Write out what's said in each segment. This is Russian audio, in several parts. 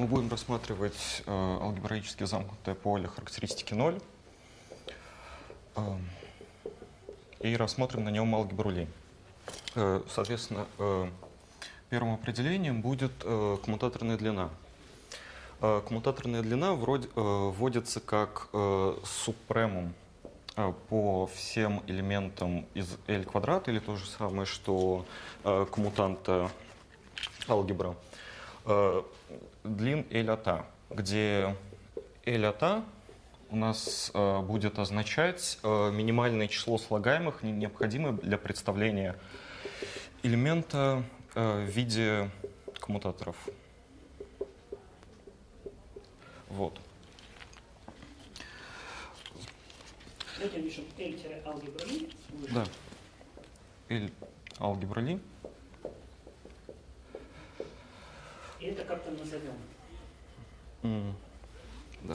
Мы будем рассматривать алгебраически замкнутое поле характеристики 0 и рассмотрим на нем алгебру Ли. Соответственно, первым определением будет коммутаторная длина. Коммутаторная длина вводится как супремум по всем элементам из L квадрата, или то же самое, что коммутанта алгебра, длин L от A, где L от A у нас будет означать минимальное число слагаемых, необходимое для представления элемента в виде коммутаторов. Вот. Давайте напишем L-алгебра Ли. Да. L алгебра Ли. И это как-то назовем. Да.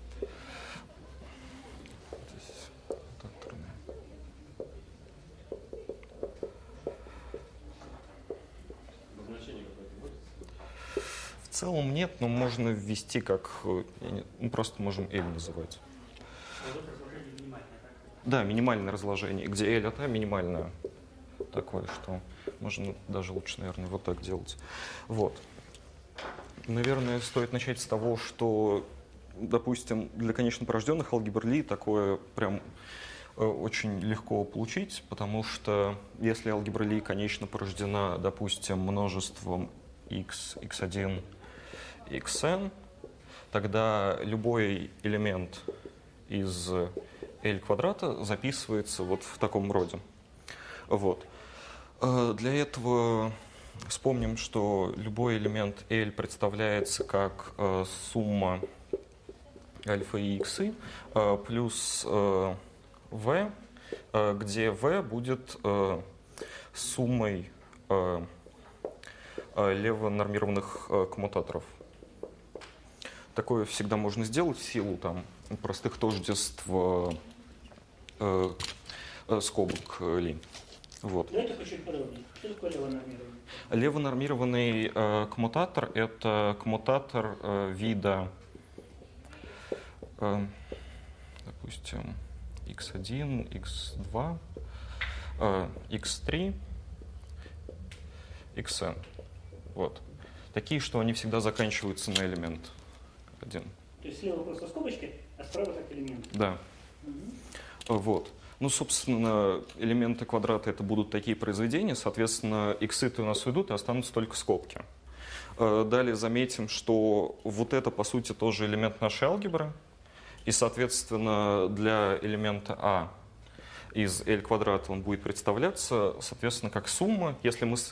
В целом нет, но можно ввести как... Мы просто можем L называть. Разложение минимальное, так? Да, минимальное разложение, где L от A минимальное. Такое, что можно даже лучше, наверное, вот так делать. Вот. Наверное, стоит начать с того, что, допустим, для конечно порожденных алгебр Ли такое прям очень легко получить, потому что если алгебра Ли конечно порождена, допустим, множеством x, x1, xn, тогда любой элемент из L квадрата записывается вот в таком роде. Вот. Для этого вспомним, что любой элемент L представляется как сумма альфа и иксы плюс v, где v будет суммой левонормированных коммутаторов. Такое всегда можно сделать в силу там простых тождеств скобок Ли. Вот. Давайте хочу подробнее. Что такое левонормированный? Левонормированный коммутатор – это коммутатор вида, допустим, x1, x2, x3, xn. Вот. Такие, что они всегда заканчиваются на элемент 1. То есть слева просто скобочки, а справа как элемент. Да. Угу. Вот. Ну, собственно, элементы квадрата это будут такие произведения, соответственно, иксы-то у нас уйдут и останутся только скобки. Далее заметим, что вот это, по сути, тоже элемент нашей алгебры, и, соответственно, для элемента А из L квадрата он будет представляться, соответственно, как сумма. Если мы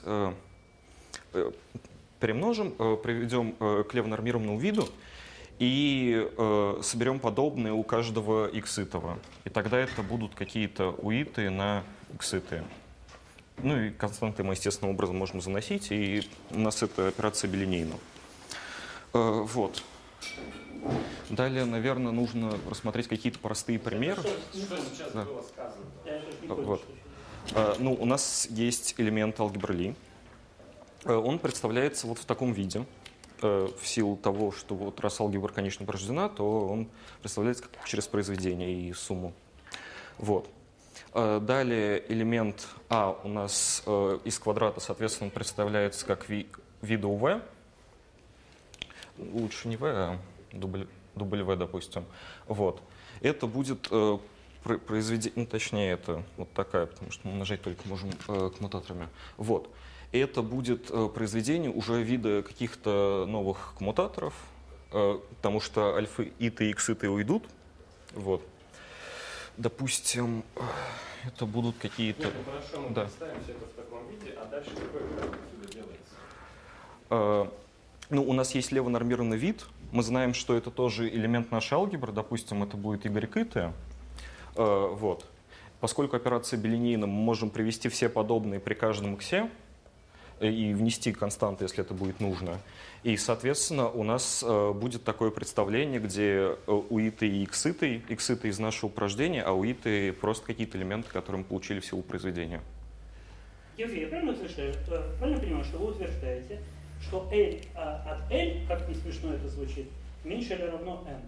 перемножим, приведем к левонормированному виду, и соберем подобные у каждого икситого. И тогда это будут какие-то уиты на икситы. Ну и константы мы естественным образом можем заносить, и у нас это операция билинейна. Вот. Далее, наверное, нужно рассмотреть какие-то простые примеры. Что сейчас Да. было сказано? Я сейчас не понял, Вот. что Ну, у нас есть элемент алгебры Ли. Он представляется вот в таком виде. В силу того, что вот раз алгебра конечно порождена, то он представляется как через произведение и сумму. Вот. Далее элемент А у нас из квадрата, соответственно, представляется как вида УВ. Лучше не В, а W, допустим. Вот. Это будет произведение, ну, точнее, это вот такая, потому что мы нажать только можем коммутаторами. Вот. Это будет произведение уже вида каких-то новых коммутаторов, потому что альфы, иты, икситы уйдут. Вот. Допустим, это будут какие-то... Нет, ну хорошо, мы Да. представим все это в таком виде, а дальше какой вариант отсюда делается? Ну, у нас есть левонормированный вид. Мы знаем, что это тоже элемент нашей алгебры. Допустим, это будет y и t. Вот. Поскольку операция билинейна, мы можем привести все подобные при каждом иксе и внести константы, если это будет нужно. И, соответственно, у нас будет такое представление, где уиты и икситы из нашего упражнения, а уиты просто какие-то элементы, которые мы получили в силу произведения. Евгений, я правильно утверждаю, правильно понимаю, что вы утверждаете, что L от L, как не смешно это звучит, меньше или равно n.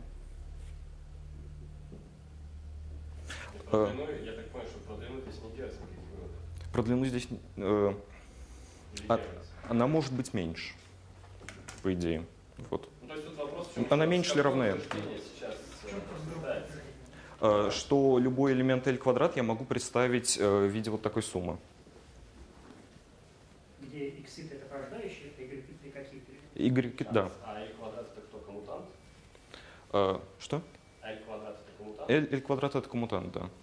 Про длину, я так понял, что про длину здесь не делается никаких выводов. Про длину здесь Или делается? она может быть меньше, по идее. Вот. Ну, то есть тут вопрос в чем? Она меньше или равна n? Сейчас обсуждается. Что любой элемент L квадрат я могу представить в виде вот такой суммы. Где x это порождающие, а y это какие-то. Y, да. А L квадрат это кто, коммутант? Что? А L квадрат это коммутант? L квадрат это коммутант, да.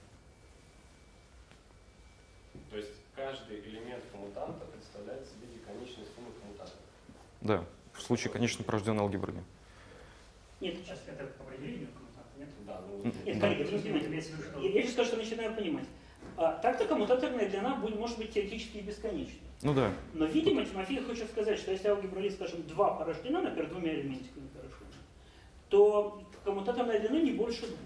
То есть каждый элемент коммутанта представляется в виде конечной суммы коммутантов. Да. В случае, конечно, порожденной алгебры. Нет, сейчас это по определению коммутанта, нет? Да, ну, Нет, Да. коллеги, я сейчас что начинаю понимать. Так-то коммутаторная длина может быть теоретически и бесконечной. Ну да. Но, видимо, Тимофей хочет сказать, что если алгебра Ли, скажем, 2 порождена, например, двумя элементиками хорошо, то коммутаторная длина не больше 2.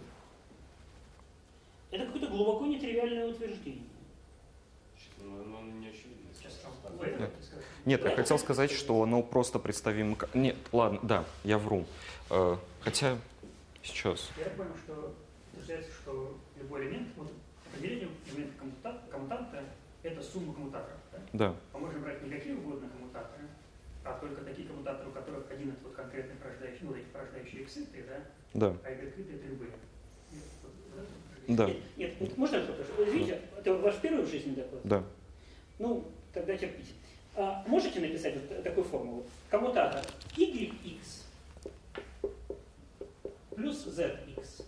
Это какое-то глубоко нетривиальное утверждение. ну, не очевидно. Сейчас Нет, я хотел сказать, что оно просто представимо... Нет, ладно, да, я вру. Хотя сейчас... Я понял, что утверждается, что любой элемент, вот определение элемента коммутанта это сумма коммутаторов. Да? Да. Мы можем брать не какие угодно коммутаторы, а только такие коммутаторы, у которых один это вот конкретный порождающий, ну, эти порождающие иксы, да? Да. А y это любые. Да. Нет, можно я спрошу? Вы видите, это ваш первый в жизни доклад? Да. Ну, тогда терпите. Можете написать вот такую формулу? Коммутатор yx плюс zx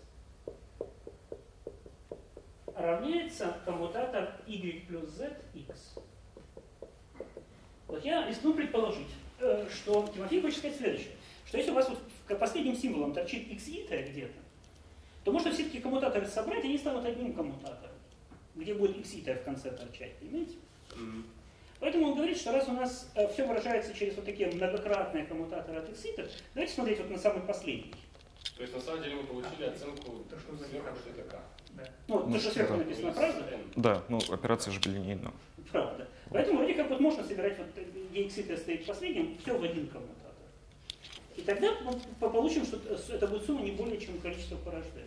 равняется коммутатор y плюс zx. Вот я рискну предположить, что Тимофей хочет сказать следующее, что если у вас вот последним символом торчит x-итая где-то, то можно все эти коммутаторы собрать, и они станут одним коммутатором, где будет x-итая в конце торчать, понимаете? Поэтому он говорит, что раз у нас все выражается через вот такие многократные коммутаторы от x-итов, давайте смотреть вот на самый последний. То есть на самом деле мы получили оценку То, что вы сверху, что это k. Да. Ну, то, что сверху да. написано, правда? Да, ну операция же билинейная. Правда. Поэтому вроде как вот можно собирать, вот, где x-итая стоит последним, все в один коммутатор. И тогда мы получим, что это будет сумма не более, чем количество порождающих.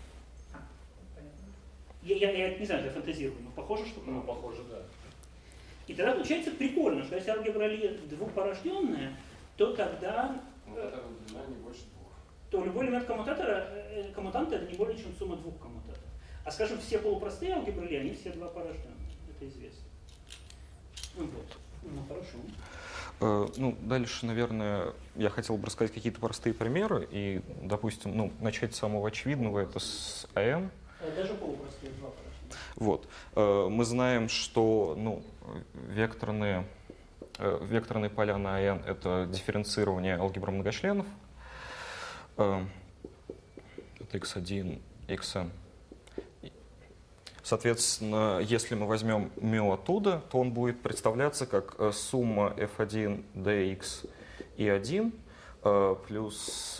Я не знаю, я фантазирую, но похоже, что... Ну, похоже, да. И тогда получается прикольно, что если алгебра Ли двухпорожденная, то тогда Вот эта длина не больше 2. то любой элемент коммутанта это не более чем сумма двух коммутаторов. А скажем, все полупростые алгебры Ли, они все два порожденные. Это известно. Ну вот. Ну хорошо. Ну, дальше, наверное, я хотел бы рассказать какие-то простые примеры. И, допустим, ну, начать с самого очевидного, это с АН. Даже полупростые два порожденные. Вот. Мы знаем, что ну, векторные поля на n — это дифференцирование алгебры многочленов. Это x1, xn. Соответственно, если мы возьмем μ оттуда, то он будет представляться как сумма f1 dx и 1 плюс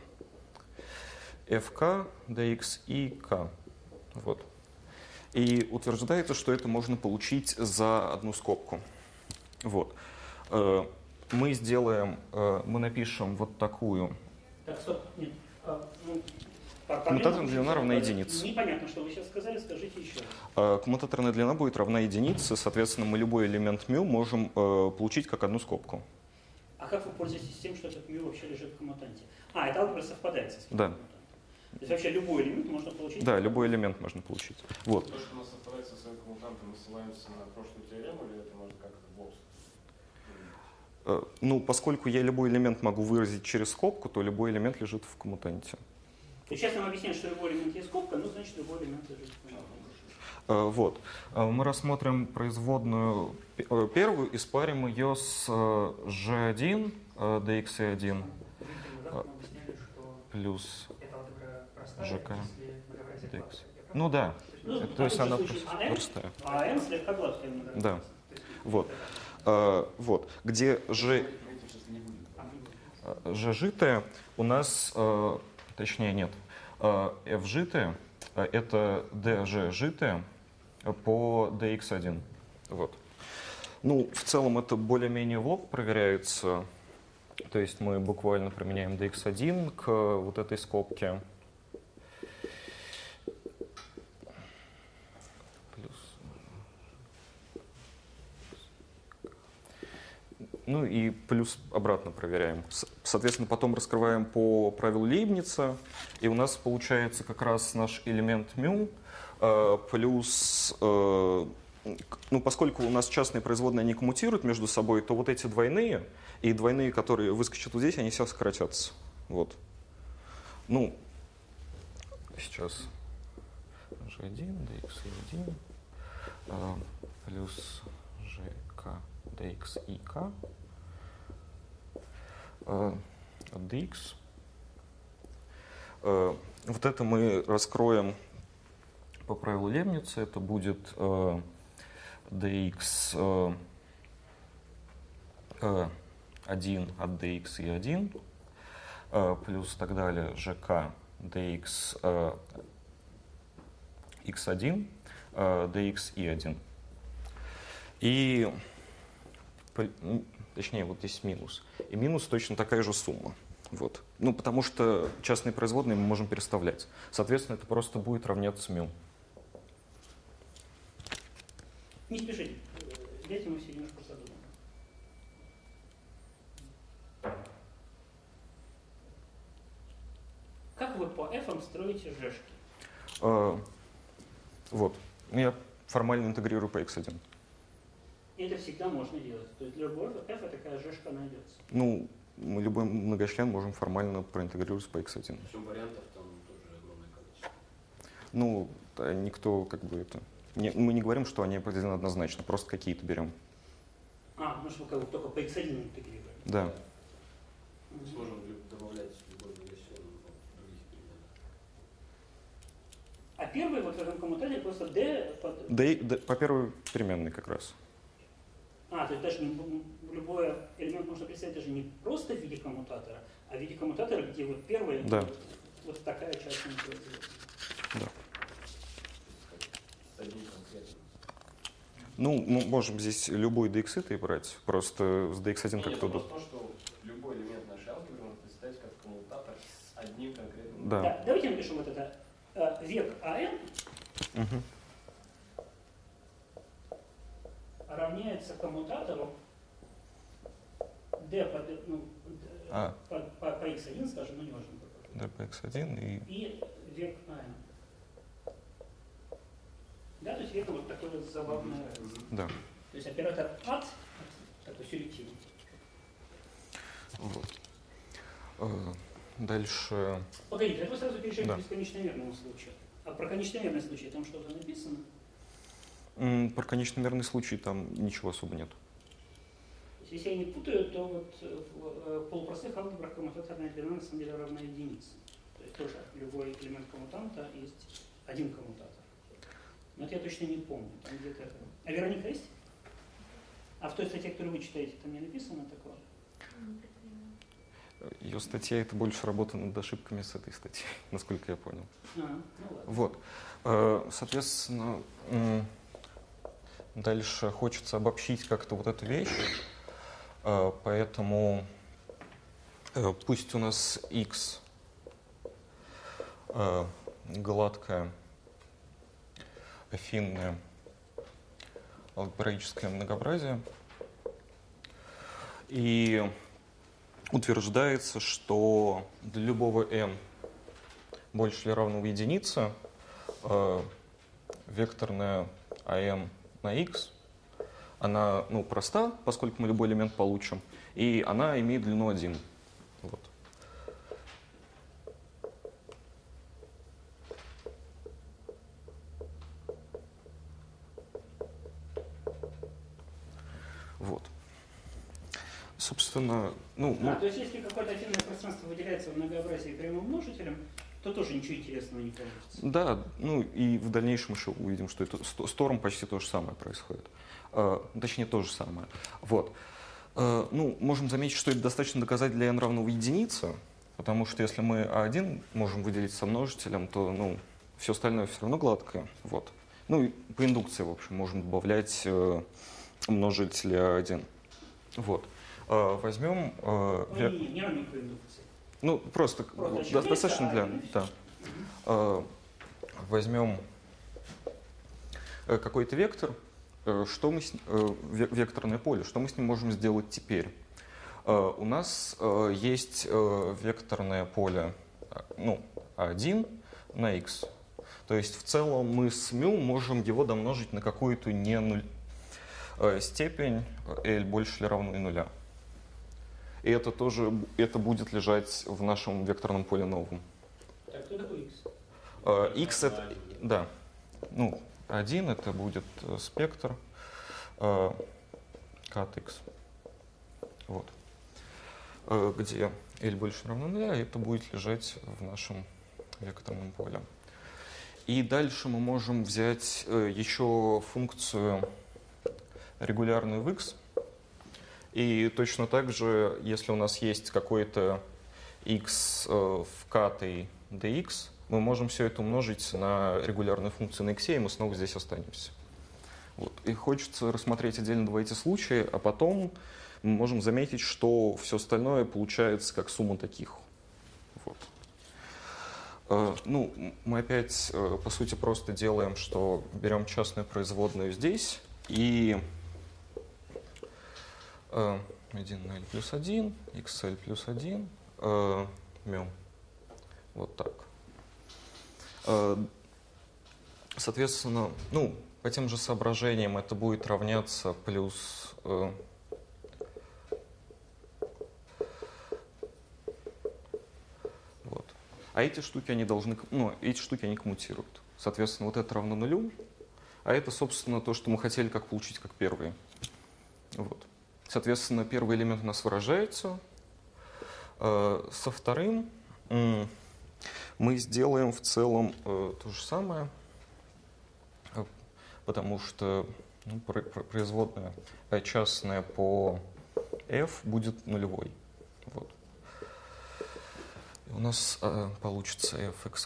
fk dx и k. Вот. И утверждается, что это можно получить за одну скобку. Вот. Мы напишем вот такую. Так, стоп, нет. Коммутаторная длина равна единице. Непонятно, что вы сейчас сказали, скажите еще раз. Коммутаторная длина будет равна единице, соответственно, мы любой элемент μ можем получить как одну скобку. А как вы пользуетесь тем, что этот μ вообще лежит в коммутанте? Это алгебра совпадает со своим Да. коммутантом. То есть вообще любой элемент можно получить? Да, любой элемент можно получить. Вот. То, что у нас совпадает со своим коммутантом, мы ссылаемся на прошлую теорему, или это может как-то в бокс? Ну, поскольку я любой элемент могу выразить через скобку, то любой элемент лежит в коммутанте. То есть сейчас нам объясняют, что любой элемент есть скобка, ну, значит, любой элемент лежит в коммутанте. Вот. Мы рассмотрим производную первую и спарим ее с g1 dx1 Нам объясняли, что плюс эта алгебра простая, ЖК если многообразие dx. гладкое. Ну да, Ну, то есть в она случае АН, простая. а n слегка гладкое многообразие. Да. То есть, Вот. Вот. Где g житая у нас, точнее нет, f житая это dg житая по dx1. Вот. Ну, в целом это более-менее в лоб проверяется. То есть мы буквально применяем dx1 к вот этой скобке. Ну и плюс обратно проверяем. Соответственно, потом раскрываем по правилу Лейбница, и у нас получается как раз наш элемент μ плюс, ну, поскольку у нас частные производные, они коммутируют между собой, то вот эти двойные и двойные, которые выскочат вот здесь, они все сократятся. Вот. Ну, сейчас g1 dx1 плюс gk dx и k dx. Вот это мы раскроем по правилу Лейбница. Это будет dx 1 от dx и 1 плюс так далее gk dx x1 dx и 1. И точнее, вот здесь минус. И минус точно такая же сумма. Вот. Ну, потому что частные производные мы можем переставлять. Соответственно, это просто будет равняться μ. Не спешите. Дайте мы все немножко задумаем. Как вы по f строите жешки? Вот. Я формально интегрирую по x1. Это всегда можно делать. То есть для любого f такая жешка найдется. Ну, мы любой многочлен можем формально проинтегрировать по x1. Причем вариантов там тоже огромное количество. Ну, никто как бы это... мы не говорим, что они определены однозначно, просто какие-то берем. Ну что, как бы только по x1 интегрировали. Да. Сможем добавлять любой многочлен в других переменных. А первый вот в этом коммутаторе просто d под... D по первой переменной как раз. То есть даже любой элемент можно представить даже не просто в виде коммутатора, а в виде коммутатора, где вот первый, да. Вот такая часть не производится. Да. С одним конкретным. Ну, мы можем здесь любой dx и брать, просто с dx1 как-то... Нет, то, что любой элемент нашей алгебры можно представить как коммутатор с одним конкретным... Да. Давайте напишем вот это век АН равняется коммутатору d по x1, скажем, ну не важно. d по x1 и век АН. Да, то есть век вот такой вот забавный. Да. То есть оператор at такой сюррективный. Вот. Дальше... Погодите, вы сразу перешли да. к бесконечномерному случаю. А про конечномерный случай там что-то написано? Про конечномерный случай там ничего особо нет. Если я не путаю, то вот в полупростых алгебрах коммутаторная длина на самом деле равна единице. То есть тоже любой элемент коммутанта есть один коммутатор. Но это я точно не помню. Там где-то... А Вероника есть? А в той статье, которую вы читаете, там не написано такого? Ее статья — это больше работа над ошибками с этой статьи, насколько я понял. Ну ладно. Вот. Соответственно, дальше хочется обобщить как-то вот эту вещь, поэтому пусть у нас x гладкое афинное алгебраическое многообразие, и утверждается, что для любого m больше или равного единице векторная am на x, она проста, поскольку мы любой элемент получим, и она имеет длину 1. Вот. Вот. Собственно, то есть если какое-то афинное пространство выделяется в многообразии прямым множителем, то тоже ничего интересного не получится. Да, и в дальнейшем еще увидим, что это с Тором почти то же самое происходит. Точнее, то же самое. Вот. Можем заметить, что это достаточно доказать для n равного единице, потому что если мы А1 можем выделить со множителем, то все остальное все равно гладкое. Вот. И по индукции, в общем, можем добавлять множителя 1. Вот. Возьмем... Не равенство индукции. Ну, просто достаточно для... Да. Возьмем какой-то вектор, векторное поле. Что мы с ним можем сделать теперь? У нас есть векторное поле А1 на x. То есть в целом мы с μ можем его домножить на какую-то не степень L больше или равно нуля. И это будет лежать в нашем векторном поле новом. Так, кто такой x? X это, да, 1 это будет спектр cut x. Вот. Где L больше равно нуля, это будет лежать в нашем векторном поле. И дальше мы можем взять еще функцию регулярную в x. И точно так же, если у нас есть какой-то x вкатый dx, мы можем все это умножить на регулярную функцию на x, и мы снова здесь останемся. Вот. И хочется рассмотреть отдельно два эти случая, а потом мы можем заметить, что все остальное получается как сумма таких. Вот. Мы опять, по сути, просто делаем, что берем частную производную здесь и 1 на L плюс 1, xl плюс 1, μ. Вот так. Соответственно, по тем же соображениям это будет равняться плюс вот. А эти штуки, они должны, эти штуки, они коммутируют. Соответственно, вот это равно нулю, а это, собственно, то, что мы хотели получить как первые. Вот. Соответственно, первый элемент у нас выражается. Со вторым мы сделаем в целом то же самое, потому что производная частная по f будет нулевой. Вот. У нас получится f(x)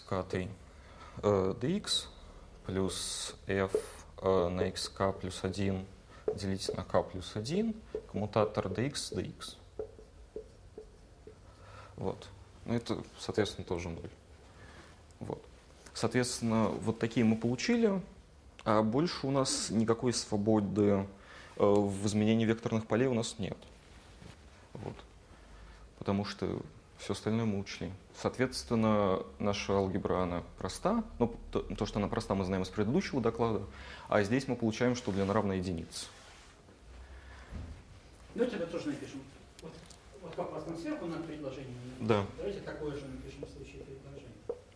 dx плюс f на xk плюс 1 делить на k плюс 1, коммутатор dx. Вот. Это, соответственно, тоже 0. Вот. Соответственно, вот такие мы получили, а больше у нас никакой свободы в изменении векторных полей у нас нет. Вот. Потому что все остальное мы учли. Соответственно, наша алгебра, она проста. То, что она проста, мы знаем из предыдущего доклада. А здесь мы получаем, что длина равна единице. Давайте это тоже напишем. Вот как у вас там сверху на предложение. Да. Давайте такое же напишем в случае предложения.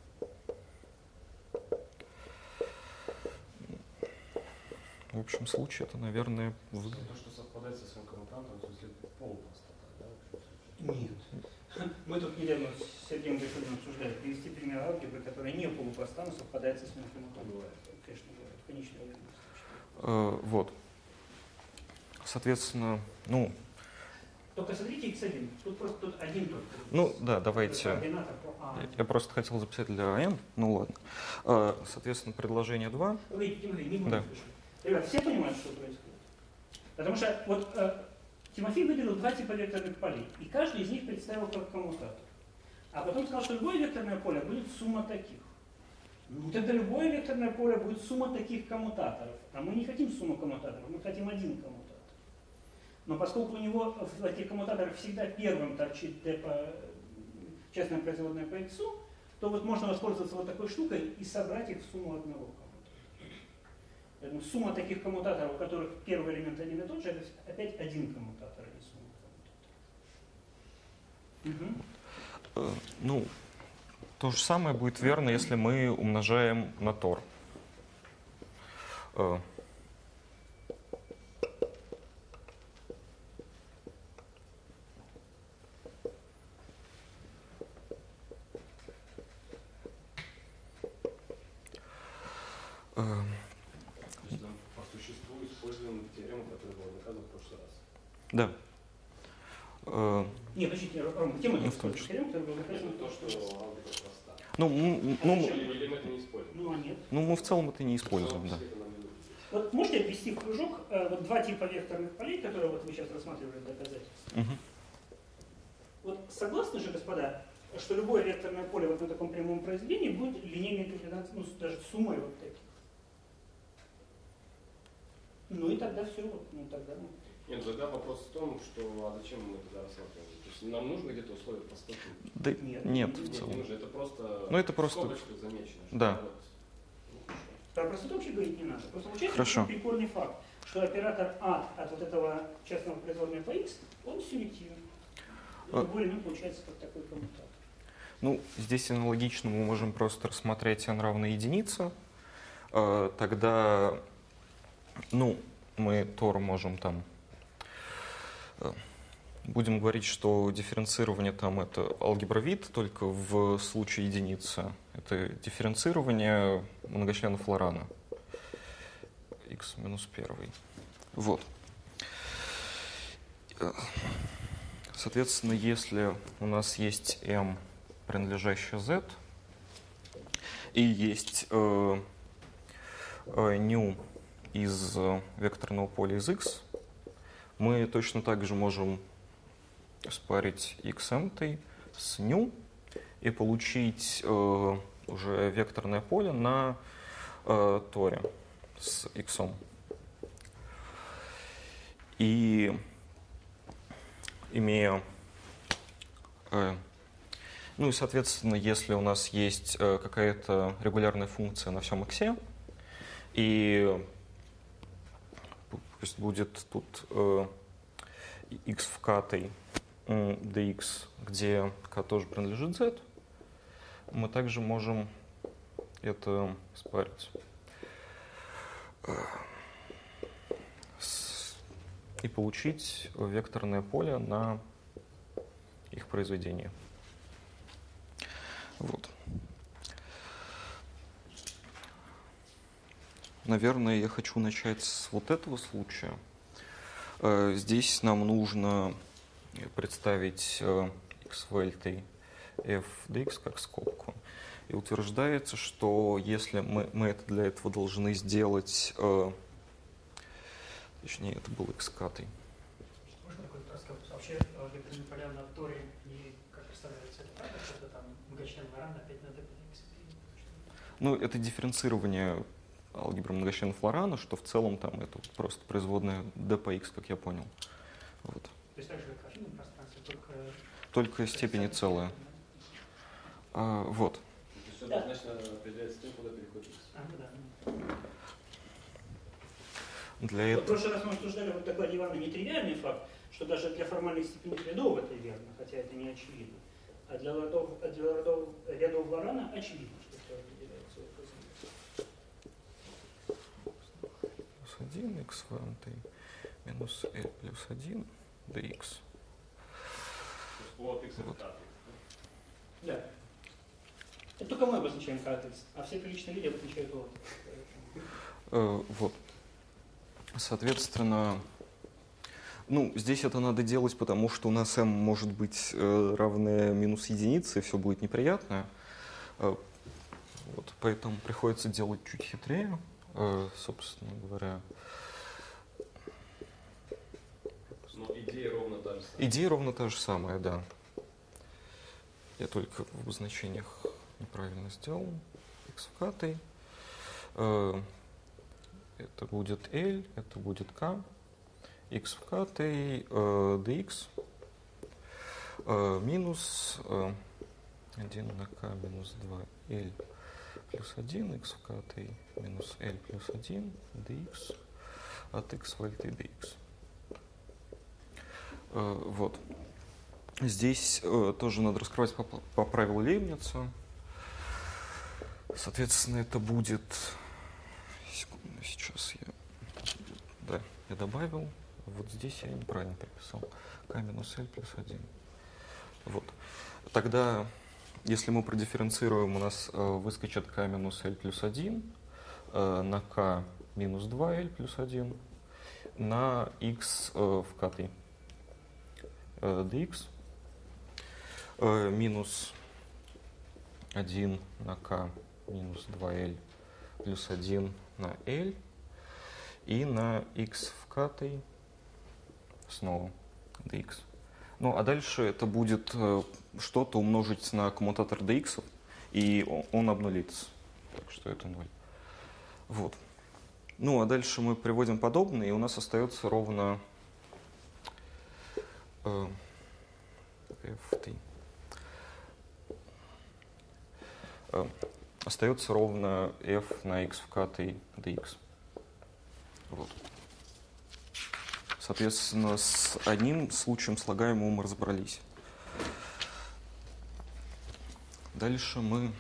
В общем случае это, наверное... То, что совпадает со своим коммутантом, в смысле полупростота, да? Нет. Мы тут недавно с Сергеем Гайфулиным обсуждали привести пример алгебры, которая не полупроста, но совпадает со своим коммутантом. Бывает. Конечно, бывает. В конечной вероятности. Вот. Соответственно, Только смотрите x1. Тут один только. Да, давайте. Я просто хотел записать для n. Ладно. Соответственно, предложение 2. Видите, не буду Да. пишать. Ребят, все понимают, что происходит? Потому что вот Тимофей выделил два типа векторных полей, и каждый из них представил как коммутатор. А потом сказал, что любое векторное поле будет сумма таких. Тогда любое векторное поле будет сумма таких коммутаторов. А мы не хотим сумму коммутаторов, мы хотим один коммутатор. Но поскольку у него в этих коммутаторах всегда первым торчит частная производная по x, то вот можно воспользоваться вот такой штукой и собрать их в сумму одного коммутатора. Поэтому сумма таких коммутаторов, у которых первый элемент один и тот же, это опять один коммутатор, а не сумма коммутаторов. То же самое будет верно, если мы умножаем на тор. По существу используем теорему, которая была доказана в прошлый раз. Да. Нет, подождите, Рома, где мы точно. теорему, которая была доказана? То, что алгебра проста. Ну, Или мы это не используем? Ну, а нет. Мы в целом это не используем, да. Это нам не нужно. Вот можете ввести в кружок вот два типа векторных полей, которые вот вы сейчас рассматривали доказать? Вот согласны же, господа, что любое векторное поле вот на таком прямом произведении будет линейной дифференциацией, ну, даже суммой вот таких. Ну и тогда все, вот, ну тогда... Нет, тогда вопрос в том, что а зачем мы тогда рассматриваем? То есть нам нужно где-то условия поскольку? Да, нет, в целом. Не нужно, это просто, ну, это просто... скобочкой замечено. Да. Вот. Про простоту вообще говорить не надо. Просто получается Хорошо. прикольный факт, что оператор от вот этого частного производного по x, он сюррективен. Любой элемент получается как такой коммутатор. Ну, здесь аналогично мы можем просто рассмотреть n равно единице. Тогда, ну, мы Тор можем там... Будем говорить, что дифференцирование там это алгебра-вид, только в случае единицы это дифференцирование многочленов Лорана. X минус 1. Вот. Соответственно, если у нас есть m, принадлежащее z, и есть nu из векторного поля из x, мы точно так же можем спарить xm с nu и получить уже векторное поле на торе с x. И имея... ну и, соответственно, если у нас есть какая-то регулярная функция на всем x, и пусть будет тут x в k dx, где k тоже принадлежит z, мы также можем это спарить. И получить векторное поле на их произведение. Вот. Наверное, я хочу начать с вот этого случая. Здесь нам нужно представить x в L f dx как скобку. И утверждается, что если мы это для этого должны сделать, точнее, это был x катый. Можно какой-то рассказ? Вообще, векторные поля на Торе, и как представляется, это правда, что там многочлен Лорана опять на dx? Ну, это дифференцирование алгебры многочленов Лорана, что в целом там это просто производная d по x, как я понял. Вот. То есть так же, как в афинном пространстве, только степени целая. Вот. То есть все однозначно определяется тем, куда переходит x. Да. Для Вот в этого... прошлый раз мы обсуждали вот такой явно нетривиальный факт, что даже для формальных степенных рядов это верно, хотя это не очевидно. А для рядов Лорана очевидно, что это определяется Плюс 1, x в nt, минус l плюс 1, dx. Вот x это Вот. k. Да. Это только мы обозначаем k, а все приличные люди обозначают вот. Вот. Соответственно, ну, здесь это надо делать, потому что у нас m может быть равное минус единице, и все будет неприятно. Вот, поэтому приходится делать чуть хитрее, собственно говоря. Но идея ровно та же самая. Идея ровно та же самая, да. Я только в обозначениях неправильно сделал. X в k. Это будет L, это будет K. X в k dx минус 1 на k минус 2 L плюс 1, x в k минус L плюс 1 dx от x в L dx. Вот. Здесь тоже надо раскрывать по правилу Лейбница. Соответственно, это будет... Секунду, сейчас я добавил. Вот здесь я неправильно приписал. K минус L плюс 1. Вот. Тогда, если мы продифференцируем, у нас выскочит K минус L плюс 1 на K минус 2L плюс 1 на x в k dx минус 1 на k минус 2L плюс 1 на L и на x вкатый снова dx. Ну, а дальше это будет что-то умножить на коммутатор dx, и он обнулится. Так что это 0. Вот. Ну, а дальше мы приводим подобное, и у нас остается ровно f(t). Остается ровно f на x вкатый dx. Вот. Соответственно, с одним случаем слагаемого мы разобрались. Дальше мы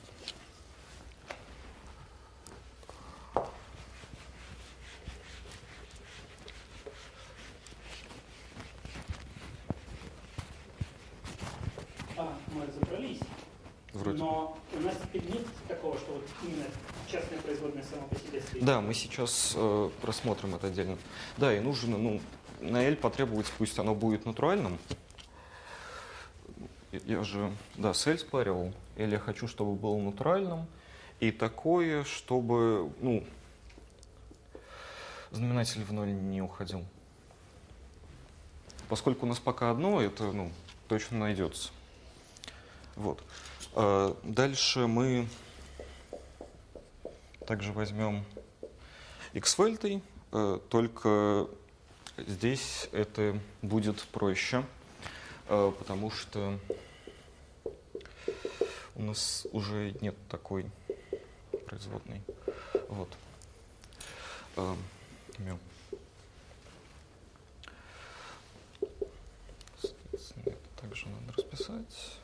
мы разобрались. вроде. Но у нас теперь нет такого, что вот именно частная производная сама по себе стоит. Да, мы сейчас рассмотрим это отдельно. Да, и нужно, ну, на L потребовать, пусть оно будет натуральным. Я же, да, с L спаривал. L я хочу, чтобы было натуральным. И такое, чтобы, ну, знаменатель в ноль не уходил. Поскольку у нас пока одно, это, ну, точно найдется. Вот. Дальше мы также возьмем x-вельтой, только здесь это будет проще, потому что у нас уже нет такой производной. Вот. Мю. Соответственно, это также надо расписать.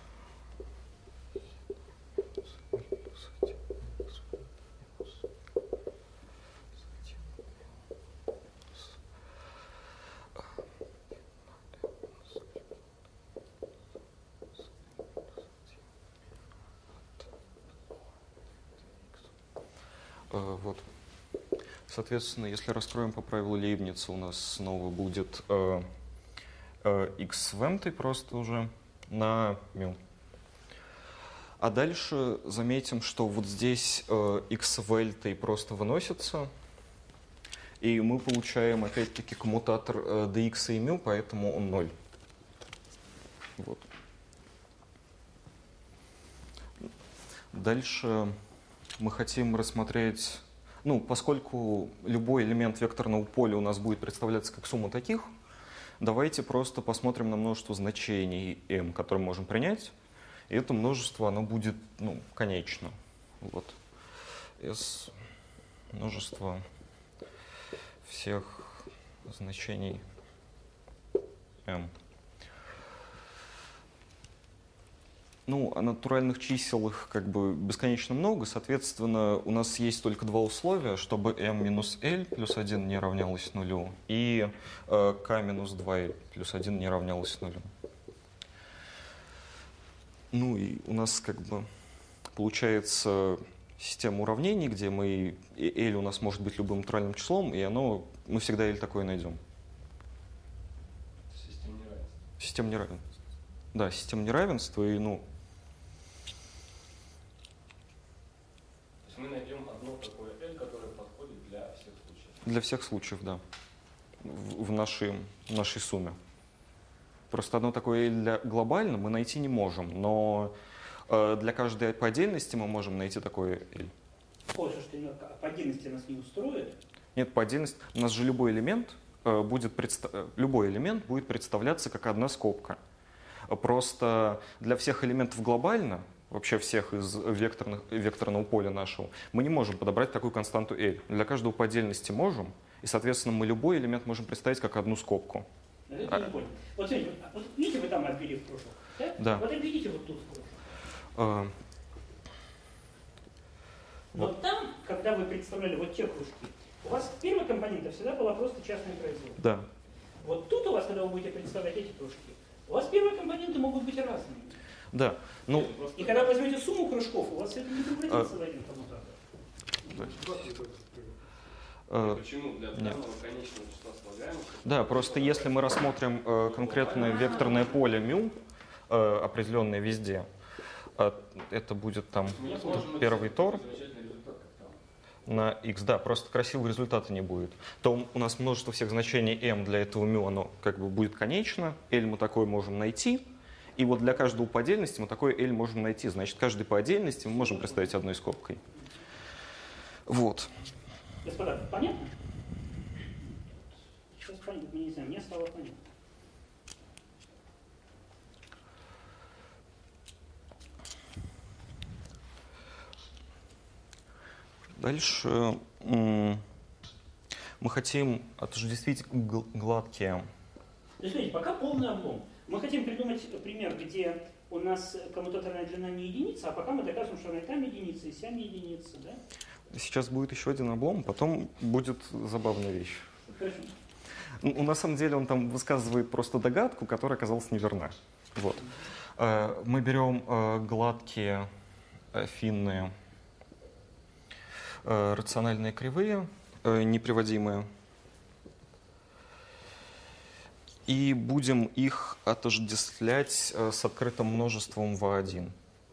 Вот. Соответственно, если раскроем по правилу Лейбница, у нас снова будет x в m просто уже на μ. А дальше заметим, что вот здесь x в l просто выносится, и мы получаем опять-таки коммутатор dx и μ, поэтому он 0. Вот. Дальше мы хотим рассмотреть, ну, поскольку любой элемент векторного поля у нас будет представляться как сумма таких, давайте просто посмотрим на множество значений m, которые мы можем принять. И это множество, оно будет, ну, конечно. Вот. S множество всех значений m. Ну, а натуральных чисел их как бы бесконечно много, соответственно, у нас есть только два условия, чтобы m минус l плюс 1 не равнялось нулю, и k минус 2l плюс 1 не равнялось нулю. Ну и у нас как бы получается система уравнений, где мы, l у нас может быть любым натуральным числом, и оно, мы всегда l такое найдем. Система неравенства. Система неравенства. Да, система неравенства, и, ну, мы найдем одно такое L, которое подходит для всех случаев. для всех случаев, да, в нашей сумме. Просто одно такое L для глобально мы найти не можем, но для каждой по отдельности мы можем найти такое L. Похоже, что по отдельности нас не устроит. Нет, по отдельности у нас же любой элемент будет представляться как одна скобка. Просто для всех элементов глобально, вообще всех из векторного поля нашего, мы не можем подобрать такую константу L. Для каждого по отдельности можем, и, соответственно, мы любой элемент можем представить как одну скобку. Это я не понял. Вот смотрите, вот видите, вы там обвели в кружок, да? Да. Вот обведите вот тут в кружок. Вот. Там, когда вы представляли вот те кружки, у вас первая компонента всегда была просто частная производная. Да. Вот тут у вас, когда вы будете представлять эти кружки, у вас первые компоненты могут быть разными. Да. Ну, И когда возьмете сумму кружков, у вас это не превратится в один коммутатор. Почему для данного конечного числа слагаемых? Да, просто если мы рассмотрим конкретное векторное поле μ, определенное везде, это будет там первый тор. на x, да, просто красивого результата не будет. То у нас множество всех значений m для этого μ, оно как бы будет конечно, L мы такое можем найти, и вот для каждого по отдельности мы такое L можем найти. Значит, каждый по отдельности мы можем представить одной скобкой. Вот. Господа, понятно? Сейчас понятно, не знаю, мне стало понятно. Дальше мы хотим отождествить гладкие. То есть, смотрите, пока полный облом. Мы хотим придумать пример, где у нас коммутаторная длина не единица, а пока мы доказываем, что она и там единица, и сям единица, да? Сейчас будет еще один облом, потом будет забавная вещь. Хорошо. Ну, на самом деле он там высказывает просто догадку, которая оказалась неверна. Вот. Мы берем гладкие финные рациональные кривые, неприводимые, и будем их отождествлять с открытым множеством V1.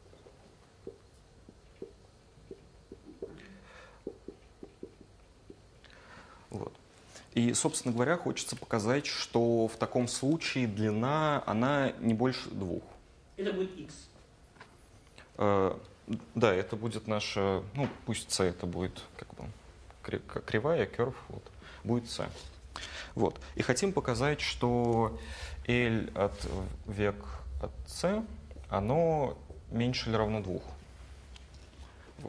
Вот. И, собственно говоря, хочется показать, что в таком случае длина, она не больше 2. Это будет x. Да, это будет наша, ну пусть c это будет как бы кривая, curve, вот, будет c. Вот. И хотим показать, что L от век от c, оно меньше или равно 2. Вот.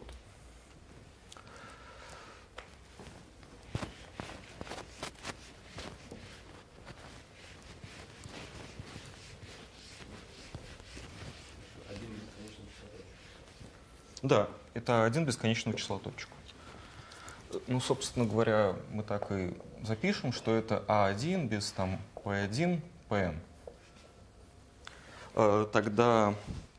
Да, это один бесконечного числа точек. Ну, собственно говоря, мы так и запишем, что это А1 без там P1, Pn. Тогда,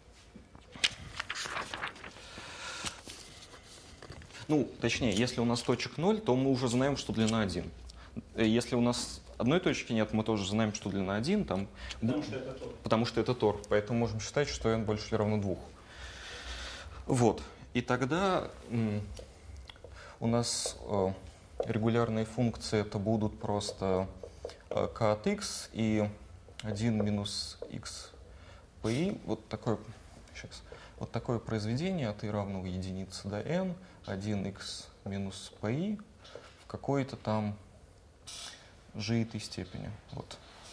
ну, точнее, если у нас точек 0, то мы уже знаем, что длина 1. Если у нас одной точки нет, мы тоже знаем, что длина 1. Там, потому что это тор. Поэтому можем считать, что n больше или равно 2. Вот. И тогда у нас регулярные функции это будут просто k от x и 1 минус x pi. Вот такое, сейчас, вот такое произведение от i равного единице до n, 1x минус pi в какой-то там g-той степени. Вот.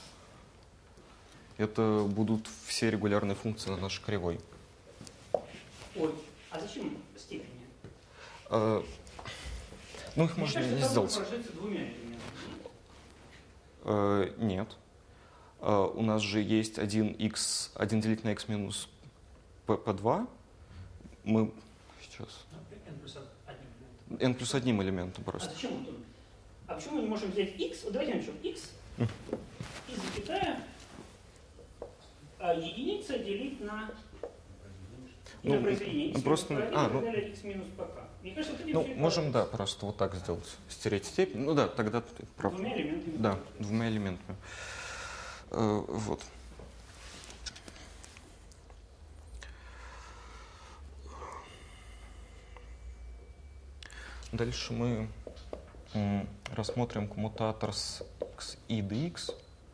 Это будут все регулярные функции на нашей кривой. Ой, а зачем степени? Ну, их можно не сделать. Прожиться двумя элементами. Нет. У нас же есть 1 делить на x минус p2. Мы сейчас... n плюс одним элементом просто. А зачем вот он? А почему мы не можем взять x? Вот давайте начнем. x и запятая единица делить на... Ну, произведение x просто, x минус пока. Мне кажется, вот ну, можем, да, просто вот так сделать. Стереть степень. Ну да, тогда ты прав. Двумя элементами. Да, двумя элементами. Вот. Дальше мы рассмотрим коммутатор с xi dx.